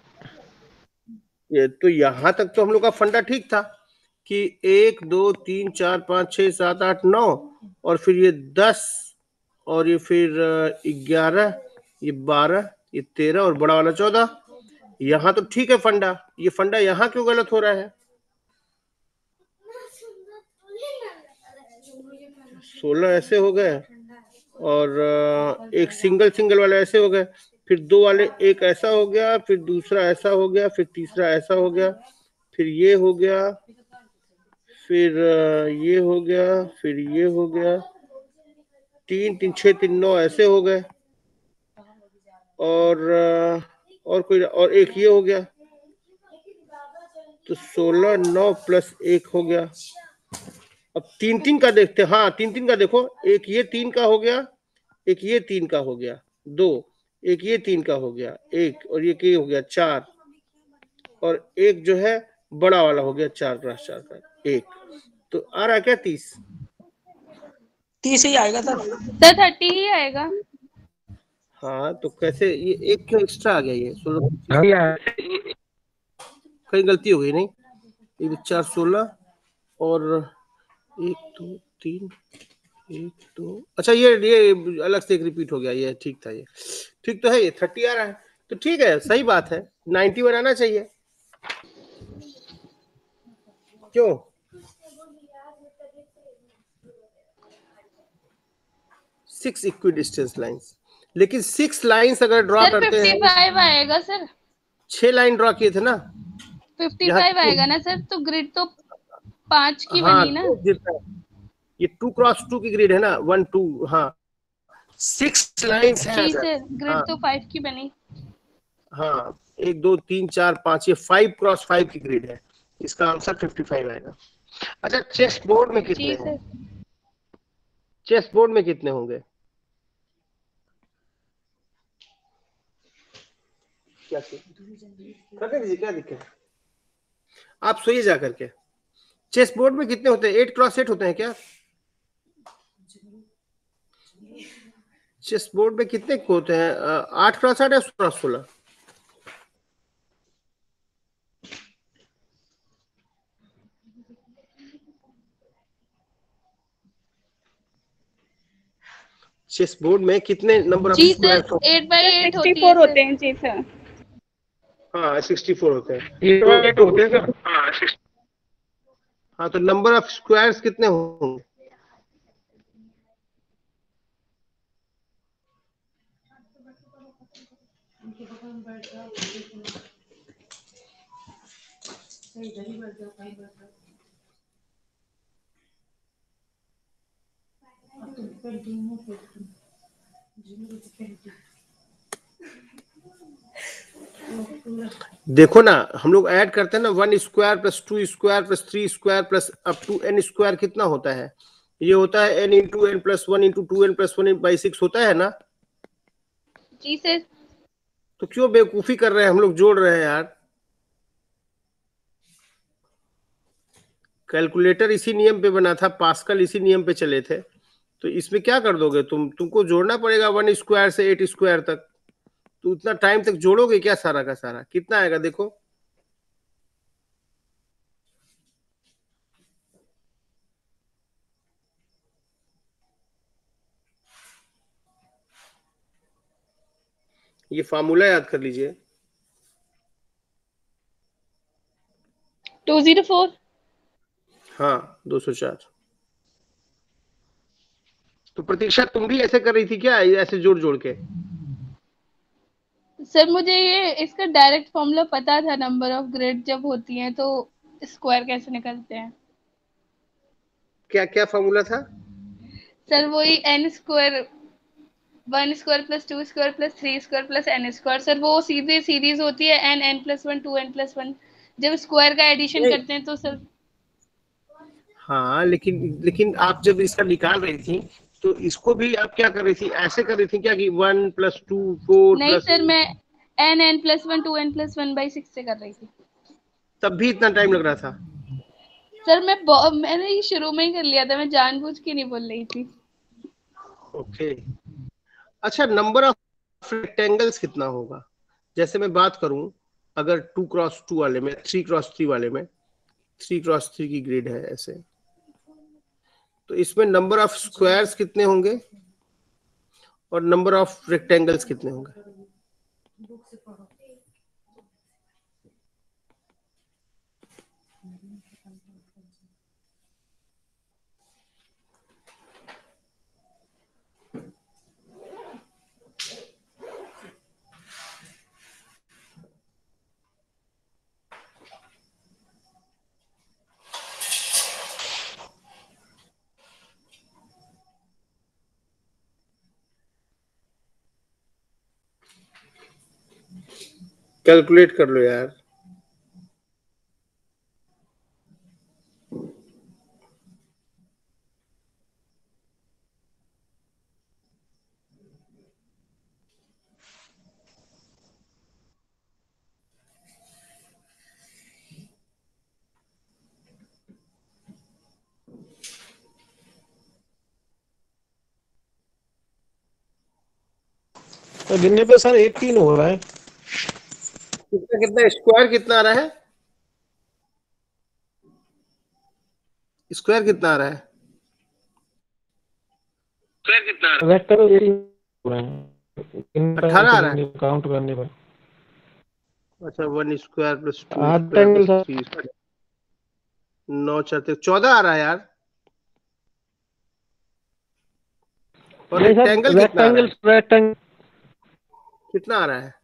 ये तो यहाँ तक तो हम लोग का फंडा ठीक था कि एक दो तीन चार पाँच छः सात आठ नौ, और फिर ये दस, और ये फिर ग्यारह, ये बारह, ये तेरह, और बड़ा वाला चौदह। यहाँ तो ठीक है फंडा, ये फंडा यहाँ क्यों गलत हो रहा है? सोलह ऐसे हो गए, और एक सिंगल सिंगल वाले ऐसे हो गए, फिर दो वाले एक ऐसा हो गया, फिर दूसरा ऐसा हो गया, फिर तीसरा ऐसा हो गया, फिर ये हो गया, फिर ये हो गया, फिर ये हो गया, तीन तीन छः तीन नौ ऐसे हो गए, और और कोई और एक ये हो गया, तो सोलह नौ प्लस एक हो गया। अब तीन तीन का देखते हैं, हाँ तीन तीन का देखो, एक ये तीन का हो गया, एक ये तीन का हो गया दो, एक ये तीन का हो गया एक, और ये के हो गया चार, और एक जो है बड़ा वाला हो गया चार प्लस चार का एक, तो आ रहा है क्या तीस? तीस ही आएगा सर। सर थर्टी ही आएगा। हाँ तो कैसे ये एक क्यों एक्स्ट्रा आ गया, ये सोलह कहीं गलती हो गई नहीं, ये चार सोलह, और एक दो तीन, एक दो, अच्छा ये ये अलग से एक रिपीट हो गया, ये ठीक था, ये ठीक तो है, ये थर्टी आ रहा है, तो ठीक है, सही बात है, नाइन्टी वन आना चाहिए। क्यों? सिक्स इक्विडिस्टेंस लाइंस, लेकिन सिक्स लाइंस अगर ड्रॉ करते हैं, पचपन आएगा सर, छह लाइन ड्रॉ किए थे ना, पचपन आएगा ना सर, तो ग्रिड तो पांच की हाँ, बनी ना। तो ये टू क्रॉस टू की ग्रिड है ना, वन टू, हाँ सिक्स लाइंस हैं जी अगर। सर, ग्रिड हाँ तो फाइव की बनी। हाँ, एक दो तीन चार पाँच, ये फाइव क्रॉस फाइव की ग्रिड है। इसका आंसर फिफ्टी फाइव आएगा। अच्छा, चेस बोर्ड में कितने जी हैं? सर, चेस बोर्ड में कितने होंगे? क्या करते दीजिए, क्या दिक्कत है? आप सोइए जा करके। चेस बोर्ड में कितने होते हैं? एट क्रॉस एट होते हैं क्या? चेस बोर्ड में कितने होते हैं? आठ क्रॉस आठ या सोलह क्रॉस सोलह? चेस बोर्ड में कितने नंबर ऑफ जी सर, स्क्वायर्स होते एट बाई एट होती सिक्सटी फोर है होते सर। हैं जी सर। हैं? हाँ, सिक्सटी फोर होते हैं। एट बाई एट होते हैं सर। हाँ, तो नंबर ऑफ स्क्वायर्स कितने होंगे? देखो ना, हम लोग ऐड करते हैं ना, one square plus two square plus three square plus up to n square कितना होता है? ये होता है n into n plus one into two n plus one by six होता है ना? जी सर, तो क्यों बेवकूफी कर रहे हैं हम लोग, जोड़ रहे हैं यार। कैलकुलेटर इसी नियम पे बना था, पास्कल इसी नियम पे चले थे। तो इसमें क्या कर दोगे तुम? तुमको जोड़ना पड़ेगा वन स्क्वायर से एट स्क्वायर तक। तो उतना टाइम तक जोड़ोगे क्या सारा का सारा? कितना आएगा देखो। ये फार्मूला याद कर लीजिए। Two zero four. हाँ, दो सौ चार। तो प्रतीक्षा, तुम भी ऐसे कर रही थी क्या, ऐसे जोड़ जोड़ के? सर मुझे ये इसका डायरेक्ट फॉर्मूला पता था, नंबर ऑफ ग्रिड जब होती हैं तो स्क्वायर कैसे निकलते हैं। क्या क्या फार्मूला था? सर वही n square, one square plus two square plus three square plus n square. Sir वो सीधे सीरीज होती है n n plus one two n plus one. जब स्क्वायर का एडिशन नहीं, करते हैं तो सर। हाँ, लेकिन लेकिन आप जब इसका निकाल रही थी तो इसको भी आप क्या कर रही थी? ऐसे कर रही थी क्या कि वन प्लस टू फोर नहीं प्लस? सर, मैं n n plus one two n plus one by six से कर रही थी। तब भी इतना टाइम लग रहा था? सर मैं मैंने ये शुरू में ही कर लिया था, मैं जानबूझ के नहीं बोल रही थी। ओके। अच्छा, नंबर ऑफ रेक्टेंगल्स कितना होगा? जैसे मैं बात करूं, अगर टू क्रॉस टू वाले में, थ्री क्रॉस थ्री वाले में, थ्री क्रॉस थ्री की ग्रिड है ऐसे, तो इसमें नंबर ऑफ स्क्वायर्स कितने होंगे और नंबर ऑफ रेक्टेंगल्स कितने होंगे? कैलकुलेट कर लो यार। तो गिनने पे सर एटीन हो रहा है। कितना कितना स्क्वायर कितना आ रहा है? स्क्वायर कितना आ रहा है? स्क्वायर कितना आ रहा है? वेक्टर एटीन हो रहा है अठारह आ रहा है। काउंट करने पर। अच्छा, वन स्क्वायर प्लस टू आठ square angle plus sir. Three square, नौ चार चौदह आ रहा है यार। और नहीं सर, रेक्टेंगल कितना आ रहा रेक्टेंगल है? रेक्टेंगल कितना आ रहा है?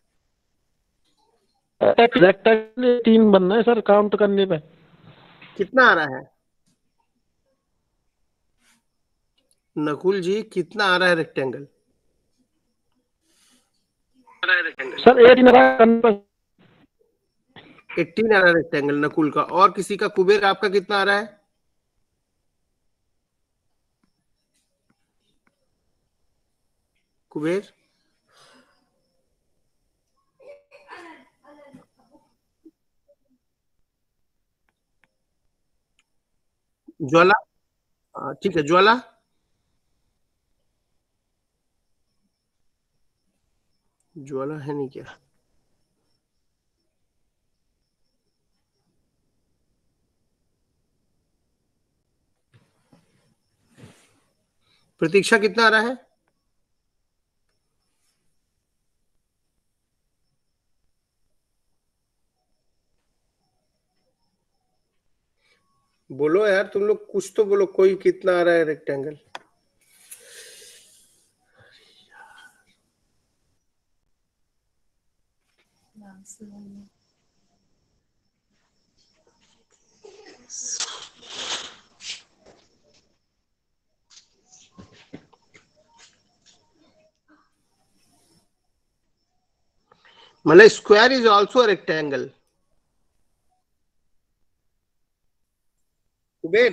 रेक्टेंगल एटीन बनना है सर काउंट करने पे। कितना आ रहा है नकुल जी, कितना आ रहा है रेक्टेंगल? सर एटीन आ रहा है, एटीन आ रहा है रेक्टेंगल नकुल का। और किसी का? कुबेर आपका कितना आ रहा है? कुबेर ज्वाला, ठीक है ज्वाला, ज्वाला है नहीं क्या? प्रतीक्षा कितना आ रहा है? बोलो यार तुम लोग, कुछ तो बोलो, कोई कितना आ रहा है रेक्टेंगल? मतलब square is also rectangle. Kuber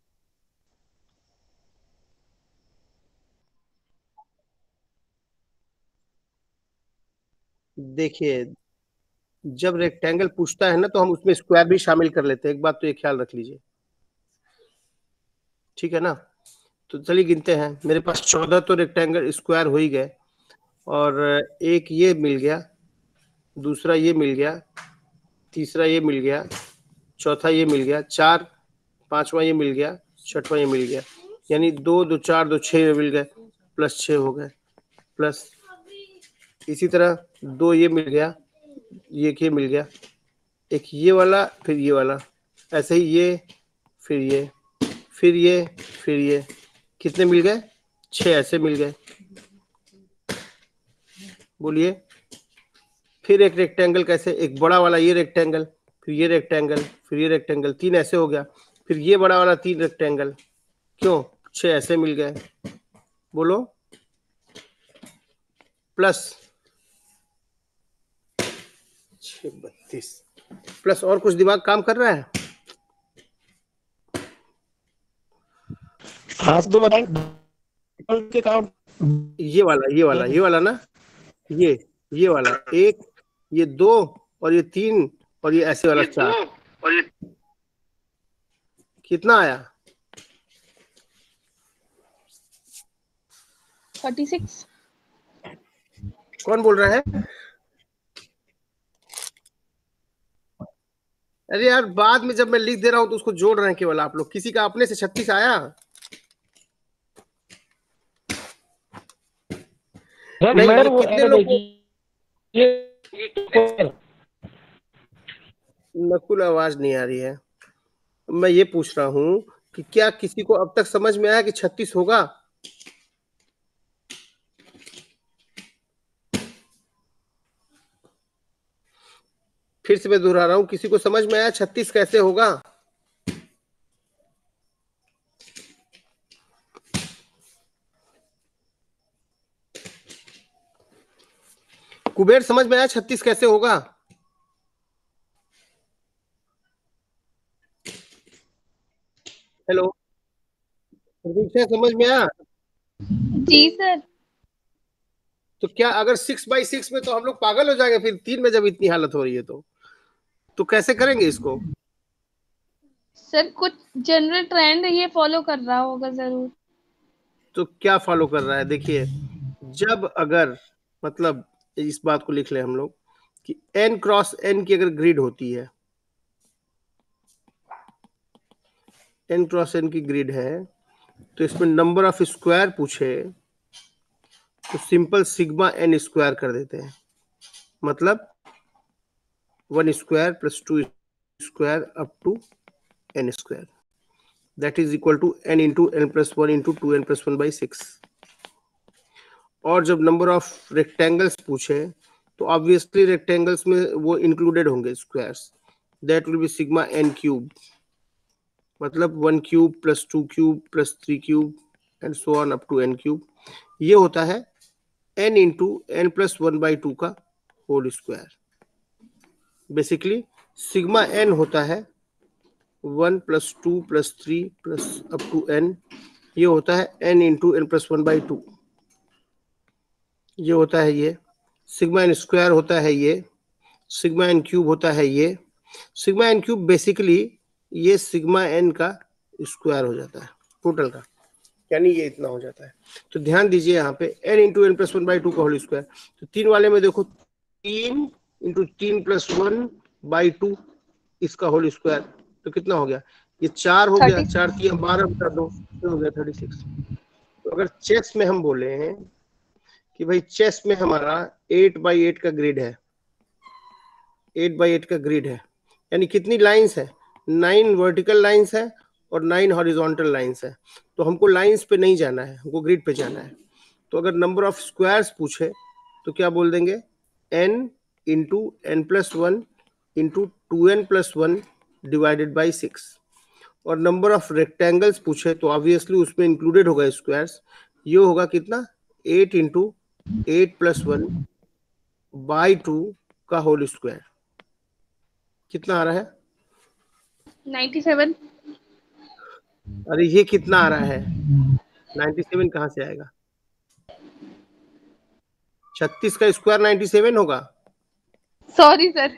देखिए, जब रेक्टेंगल पूछता है ना तो हम उसमें स्क्वायर भी शामिल कर लेते हैं, एक बात तो ये ख्याल रख लीजिए, ठीक है ना। तो चलिए गिनते हैं। मेरे पास चौदह तो रेक्टेंगल स्क्वायर हो ही गए, और एक ये मिल गया, दूसरा ये मिल गया, तीसरा ये मिल गया, चौथा ये मिल गया, चार, पांचवा ये मिल गया, छठवां ये मिल गया, यानी दो दो चार दो छह मिल गए, प्लस छह हो गए, प्लस इसी तरह दो ये मिल गया, ये ये मिल गया, एक ये वाला, फिर ये वाला, ऐसे ही ये, फिर ये, फिर ये, फिर ये, कितने मिल गए? छह ऐसे मिल गए। बोलिए, फिर एक रेक्टेंगल कैसे? एक बड़ा वाला ये रेक्टेंगल, फिर ये रेक्टेंगल, फिर ये रेक्टेंगल, तीन ऐसे हो गया, फिर ये बड़ा वाला तीन रेक्टेंगल, क्यों? छह ऐसे मिल गए। बोलो, प्लस छह बत्तीस, प्लस और कुछ दिमाग काम कर रहा है? हाँ तो बताएं के काउंट। ये वाला, ये वाला, ये वाला ना, ये ये वाला एक, ये दो, और ये तीन, और ये ऐसे वाला चार, और ये कितना आया? Forty six. कौन बोल रहा है? अरे यार, बाद में जब मैं लिख दे रहा हूं तो उसको जोड़ रहे हैं केवल आप लोग। किसी का अपने से छत्तीस आया? नहीं, मतलब कितने लोग? नकुल आवाज नहीं आ रही है। मैं ये पूछ रहा हूं कि क्या किसी को अब तक समझ में आया कि छत्तीस होगा? फिर से मैं दोहरा रहा हूं, किसी को समझ में आया छत्तीस कैसे होगा? कुबेर समझ में आया छत्तीस कैसे होगा? हेलो, प्रतीक्षा समझ में आया? जी सर। तो क्या अगर सिक्स बाई सिक्स में तो हम लोग पागल हो जाएंगे, फिर तीन में जब इतनी हालत हो रही है तो तो कैसे करेंगे इसको? सर कुछ जनरल ट्रेंड ये फॉलो कर रहा होगा जरूर। तो क्या फॉलो कर रहा है? देखिए, जब अगर मतलब इस बात को लिख ले हम लोग कि n क्रॉस n की अगर ग्रिड होती है, n क्रॉस n की ग्रिड है, तो इसमें नंबर ऑफ स्क्वायर पूछे तो सिंपल सिग्मा n स्क्वायर कर देते हैं। मतलब one square plus two square up to n square, that is equal to n into n plus one into two n plus one by six. और जब number of rectangles पूछे तो obviously rectangles में वो इंक्लूडेड होंगे squares, that will be sigma n cube, मतलब one cube plus two cube plus three cube and so on up to n cube. ये होता है n into n plus one by two का whole square. Basically sigma n होता है one plus two plus three plus up to n, ये होता है n into n plus one by two, ये होता है ये सिग्मा एन स्क्वायर होता है, ये सिग्मा एन क्यूब होता है, ये सिग्मा एन क्यूब बेसिकली ये सिग्मा एन का स्क्वायर हो जाता है टोटल का, यानी ये इतना हो जाता है। तो ध्यान दीजिए यहाँ पे n into n plus one by two का होल स्क्वायर, तो तीन वाले में देखो तीन इंटू तीन प्लस वन बाई टू इसका होल स्क्वायर, तो कितना हो गया, ये चार हो गया, चार तीन बारह बटा दो हो गया थर्टी सिक्स। तो अगर चेस में हम बोले हैं कि भाई चेस में हमारा एट बाई एट का ग्रिड है, एट बाई एट का ग्रिड है, यानी कितनी लाइंस है, नाइन वर्टिकल लाइंस है और नाइन हॉरिजॉन्टल लाइंस है। तो हमको लाइंस पे नहीं जाना है, हमको ग्रिड पे जाना है। तो अगर नंबर ऑफ स्क्वायर्स पूछे तो क्या बोल देंगे, n into n plus one into two n plus one divided by six. और नंबर ऑफ रेक्टेंगल्स पूछे तो ऑब्वियसली उसमें इंक्लूडेड होगा स्क्वायर्स, ये होगा कितना, eight into eight plus one by two का होल स्क्वायर। कितना आ रहा है, नाइन्टी सेवन। अरे ये कितना आ रहा है, नाइन्टी सेवन कहाँ से आएगा, छत्तीस का स्क्वायर नाइन्टी सेवन होगा। Sorry sir.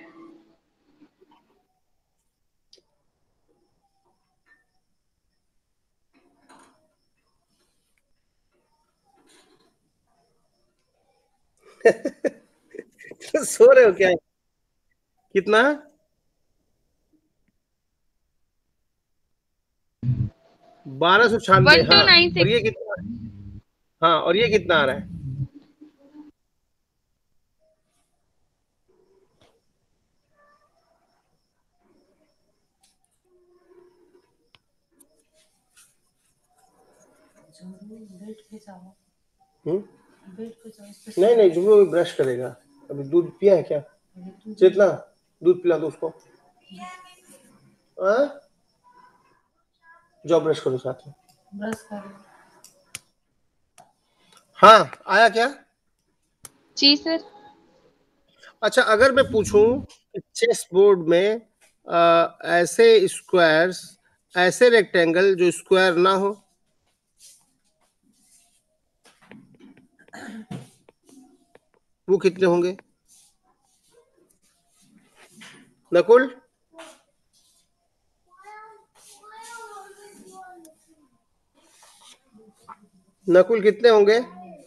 सो रहे हो क्या, कितना, बारह सौ छियानवे। हाँ और ये कितना, हाँ और ये कितना आ रहा है, हम्म नहीं नहीं जुम्मे में ब्रश करेगा, अभी दूध पिया है क्या, चेतना दूध पिला दो उसको, हाँ? जाओ ब्रश करो साथ में, ब्रश करो। हाँ आया क्या, जी सर। अच्छा अगर मैं पूछूं कि चेस बोर्ड में आ, ऐसे स्क्वायर्स, ऐसे रेक्टेंगल जो स्क्वायर ना हो, वो कितने होंगे, नकुल, नकुल कितने होंगे,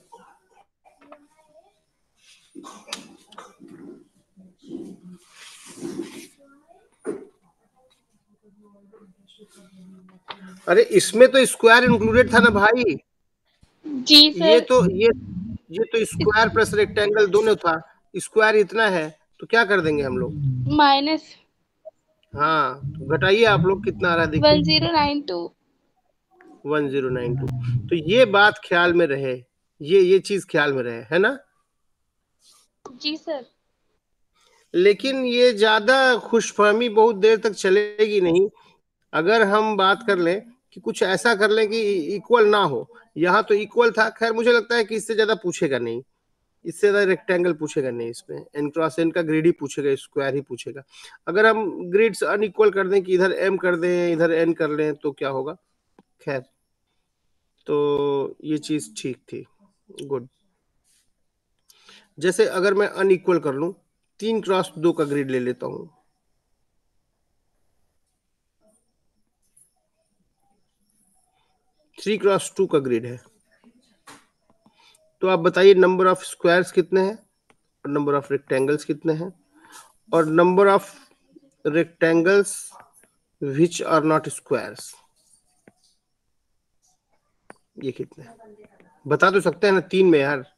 अरे इसमें तो स्क्वायर इंक्लूडेड था ना भाई, जी सर। ये तो ये ये तो स्क्वायर प्लस रेक्टेंगल दोनों था, स्क्वायर इतना है तो क्या कर देंगे हम लोग, माइनस हाँ तो घटाइए आप लोग, कितना आ रहा है देखिए, one zero nine two. One zero nine two. तो ये बात ख्याल में रहे, ये ये चीज ख्याल में रहे, है ना। जी सर। लेकिन ये ज्यादा खुशफहमी बहुत देर तक चलेगी नहीं, अगर हम बात कर लें कि कुछ ऐसा कर लें कि इक्वल ना हो, यहाँ तो इक्वल था, खैर मुझे लगता है कि इससे ज्यादा पूछेगा नहीं, इससे ज्यादा रेक्टेंगल पूछेगा नहीं, इसमें एन क्रॉस एन का ग्रिड ही पूछेगा, स्क्वायर ही पूछेगा। अगर हम ग्रिड्स अनइक्वल कर दें कि इधर एम कर दें इधर एन कर लें तो क्या होगा, खैर तो ये चीज ठीक थी, गुड। जैसे अगर मैं अनइक्वल कर लूं, तीन क्रॉस दो का ग्रिड ले लेता हूं, थ्री क्रॉस टू का ग्रिड है, तो आप बताइए नंबर ऑफ स्क्वायर्स कितने हैं और नंबर ऑफ रेक्टेंगल्स कितने हैं, और number of rectangles which are not squares ये कितने हैं? बता तो सकते हैं ना तीन में यार,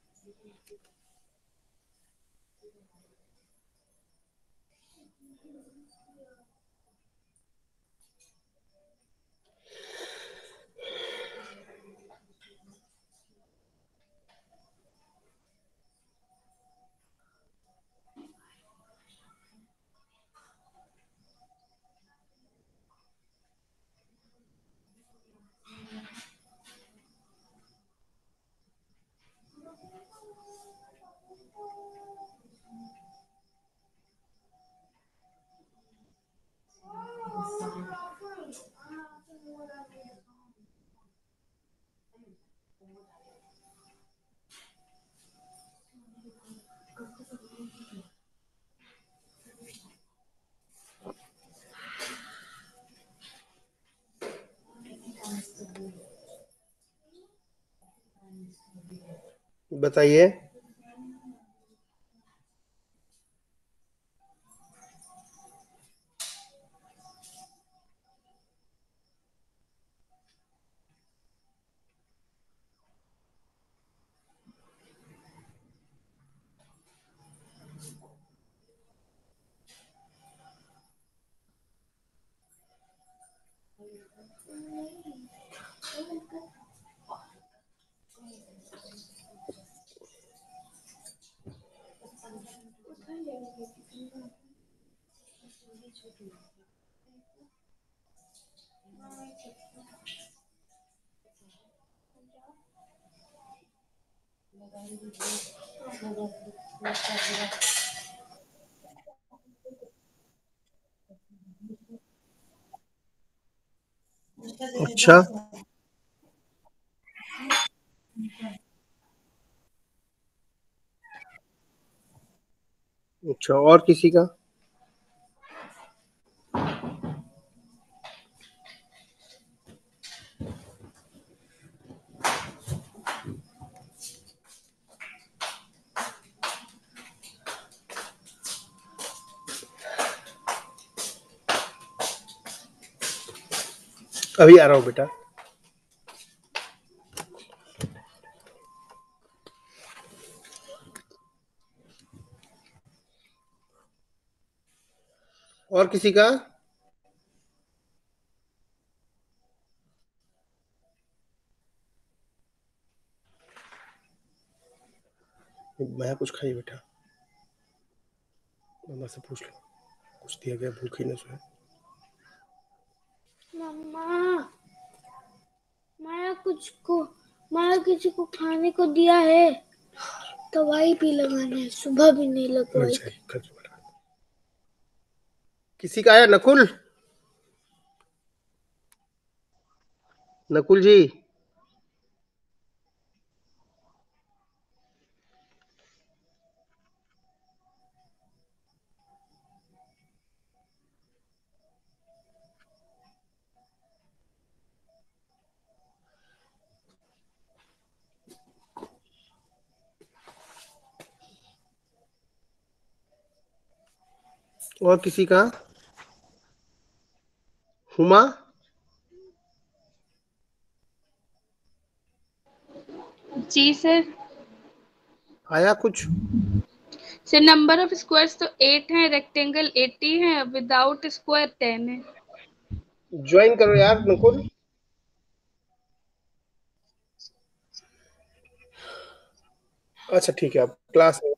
बताइए। अच्छा अच्छा, और किसी का? अभी आ रहा हूँ बेटा। और किसी का? मैं कुछ खाई बेटा, मम्मा से पूछ लो, कुछ दिया गया, भूखी न सोए। मम्मा, माया कुछ को माया किसी को खाने को दिया है, दवाई भी लगाना है, सुबह भी नहीं लगवाई। किसी का आया? नकुल, नकुल जी। और किसी का? हुमा, जी सर। आया कुछ? सर नंबर ऑफ स्क्वायर्स तो एट है, रेक्टेंगल एटी है, विदाउट स्क्वायर टेन है। ज्वाइन करो यार नकुल। अच्छा ठीक है, आप क्लास में।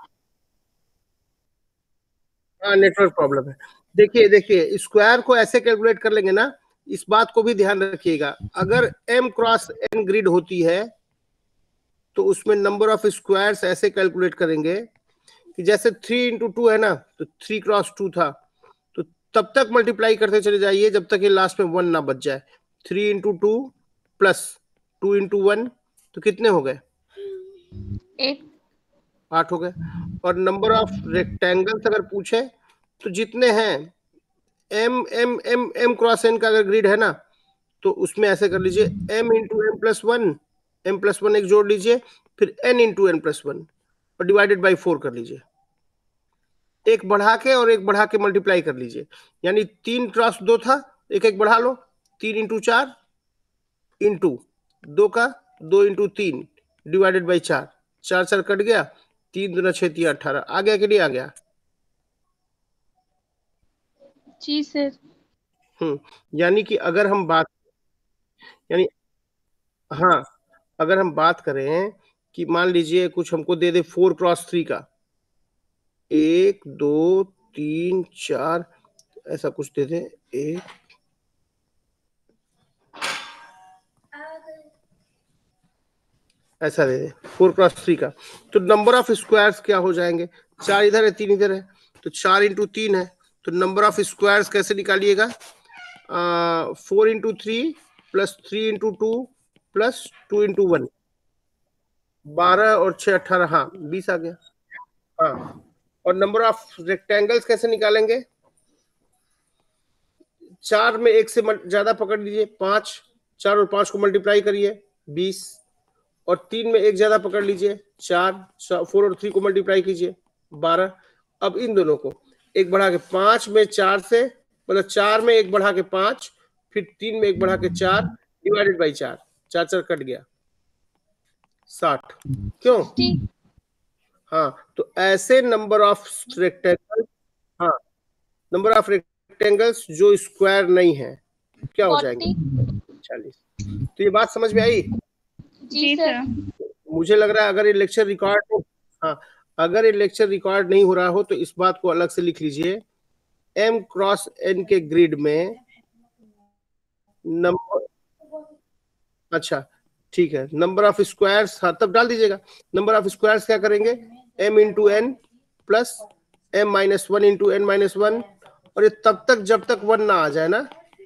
हाँ, नेटवर्क प्रॉब्लम है। देखिए देखिए, स्क्वायर को ऐसे कैलकुलेट कर लेंगे ना, इस बात को भी ध्यान रखिएगा। अगर m क्रॉस n ग्रिड होती है तो उसमें नंबर ऑफ स्क्वायर्स ऐसे कैलकुलेट करेंगे कि जैसे थ्री इंटू टू है ना, तो थ्री क्रॉस टू था, तो तब तक मल्टीप्लाई करते चले जाइए जब तक ये लास्ट में वन ना बच जाए। Three into two plus two into one, तो कितने हो गए? एट। आठ हो गए। और नंबर ऑफ रेक्टेंगल्स अगर पूछे तो जितने हैं, m m m m cross n का अगर ग्रिड है ना, तो उसमें ऐसे कर लीजिए, m into m plus one, m plus one एक जोड़ लीजिए, फिर n into n plus one और डिवाइडेड बाई फोर कर लीजिए। एक बढ़ा के और एक बढ़ा के मल्टीप्लाई कर लीजिए, यानी तीन क्रॉस दो था, एक एक बढ़ा लो, तीन इंटू चार इंटू दो का दो इंटू तीन डिवाइडेड बाई चार, चार चार कट गया, तीन दूना छह तीन अठारह। आ गया कि नहीं आ गया? जी सर। हम्म यानी कि अगर हम बात यानी हाँ, अगर हम बात करें कि मान लीजिए कुछ हमको दे दे फोर क्रॉस थ्री का, एक दो तीन चार, ऐसा कुछ दे दे, एक ऐसा दे दे फोर क्रॉस थ्री का, तो नंबर ऑफ स्क्वायर्स क्या हो जाएंगे? चार इधर है, तीन इधर है, तो चार इंटू तीन है, तो नंबर ऑफ स्क्वायर्स कैसे निकालिएगा? Four into three plus three into two plus two into one, बारह और छह अठारह, हाँ बीस आ गया। हाँ, और नंबर ऑफ रेक्टेंगल्स कैसे निकालेंगे? चार में एक से ज्यादा पकड़ लीजिए, पांच, चार और पांच को मल्टीप्लाई करिए बीस, और तीन में एक ज्यादा पकड़ लीजिए चार, फोर और थ्री को मल्टीप्लाई कीजिए बारह। अब इन दोनों को एक बढ़ा के पांच में चार से, मतलब चार में एक बढ़ा के पांच, फिर तीन में एक बढ़ा के चार, डिवाइडेड बाई चार, चार चार कट गया साठ। क्यों? हाँ, तो ऐसे नंबर ऑफ रेक्टेंगल, हाँ नंबर ऑफ रेक्टेंगल्स जो स्क्वायर नहीं है क्या हो जाएंगे? चालीस। तो ये बात समझ में आई? जी सर। मुझे लग रहा है अगर ये लेक्चर रिकॉर्ड हो, हाँ अगर ये लेक्चर रिकॉर्ड नहीं हो रहा हो तो इस बात को अलग से लिख लीजिए, m क्रॉस n के ग्रिड में नंबर, अच्छा ठीक है, नंबर ऑफ स्क्वायर्स, हाँ तब डाल दीजिएगा। नंबर ऑफ स्क्वायर्स क्या करेंगे? m into n plus m minus one into n minus one, और ये तब तक जब तक वन ना आ जाए ना।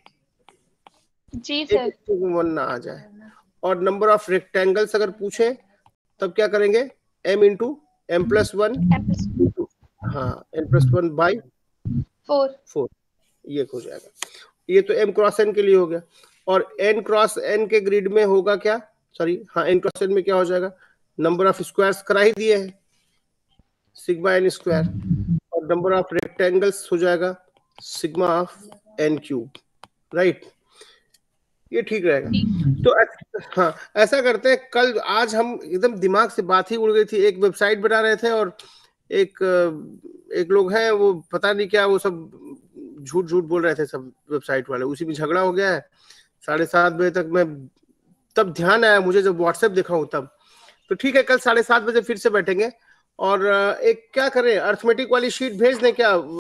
जी सर। वन ना आ जाए। और नंबर ऑफ रेक्टेंगल्स अगर पूछे तब क्या करेंगे? m into m plus one, हाँ n plus one by four four, ये हो जाएगा। ये तो m क्रॉस n के लिए हो गया। और n क्रॉस n के ग्रिड में होगा क्या? सॉरी, हाँ n क्रॉस n में क्या हो जाएगा? नंबर ऑफ स्क्वायर्स करा ही दिए हैं, सिग्मा एन स्क्वायर, और नंबर ऑफ रेक्टेंगल्स हो जाएगा sigma of n cube, right? ये ठीक रहेगा। तो हाँ ऐसा करते हैं, कल आज हम एकदम दिमाग से बात ही उड़ गई थी, एक वेबसाइट बना रहे थे और एक एक लोग हैं वो पता नहीं क्या, वो सब झूठ झूठ बोल रहे थे सब वेबसाइट वाले, उसी में झगड़ा हो गया है। साढ़े सात बजे तक मैं, तब ध्यान आया मुझे जब व्हाट्सएप देखा हूँ तब। तो ठीक है, कल साढ़े सात बजे फिर से बैठेंगे और एक क्या करें, अर्थमेटिक वाली शीट भेज दें क्या?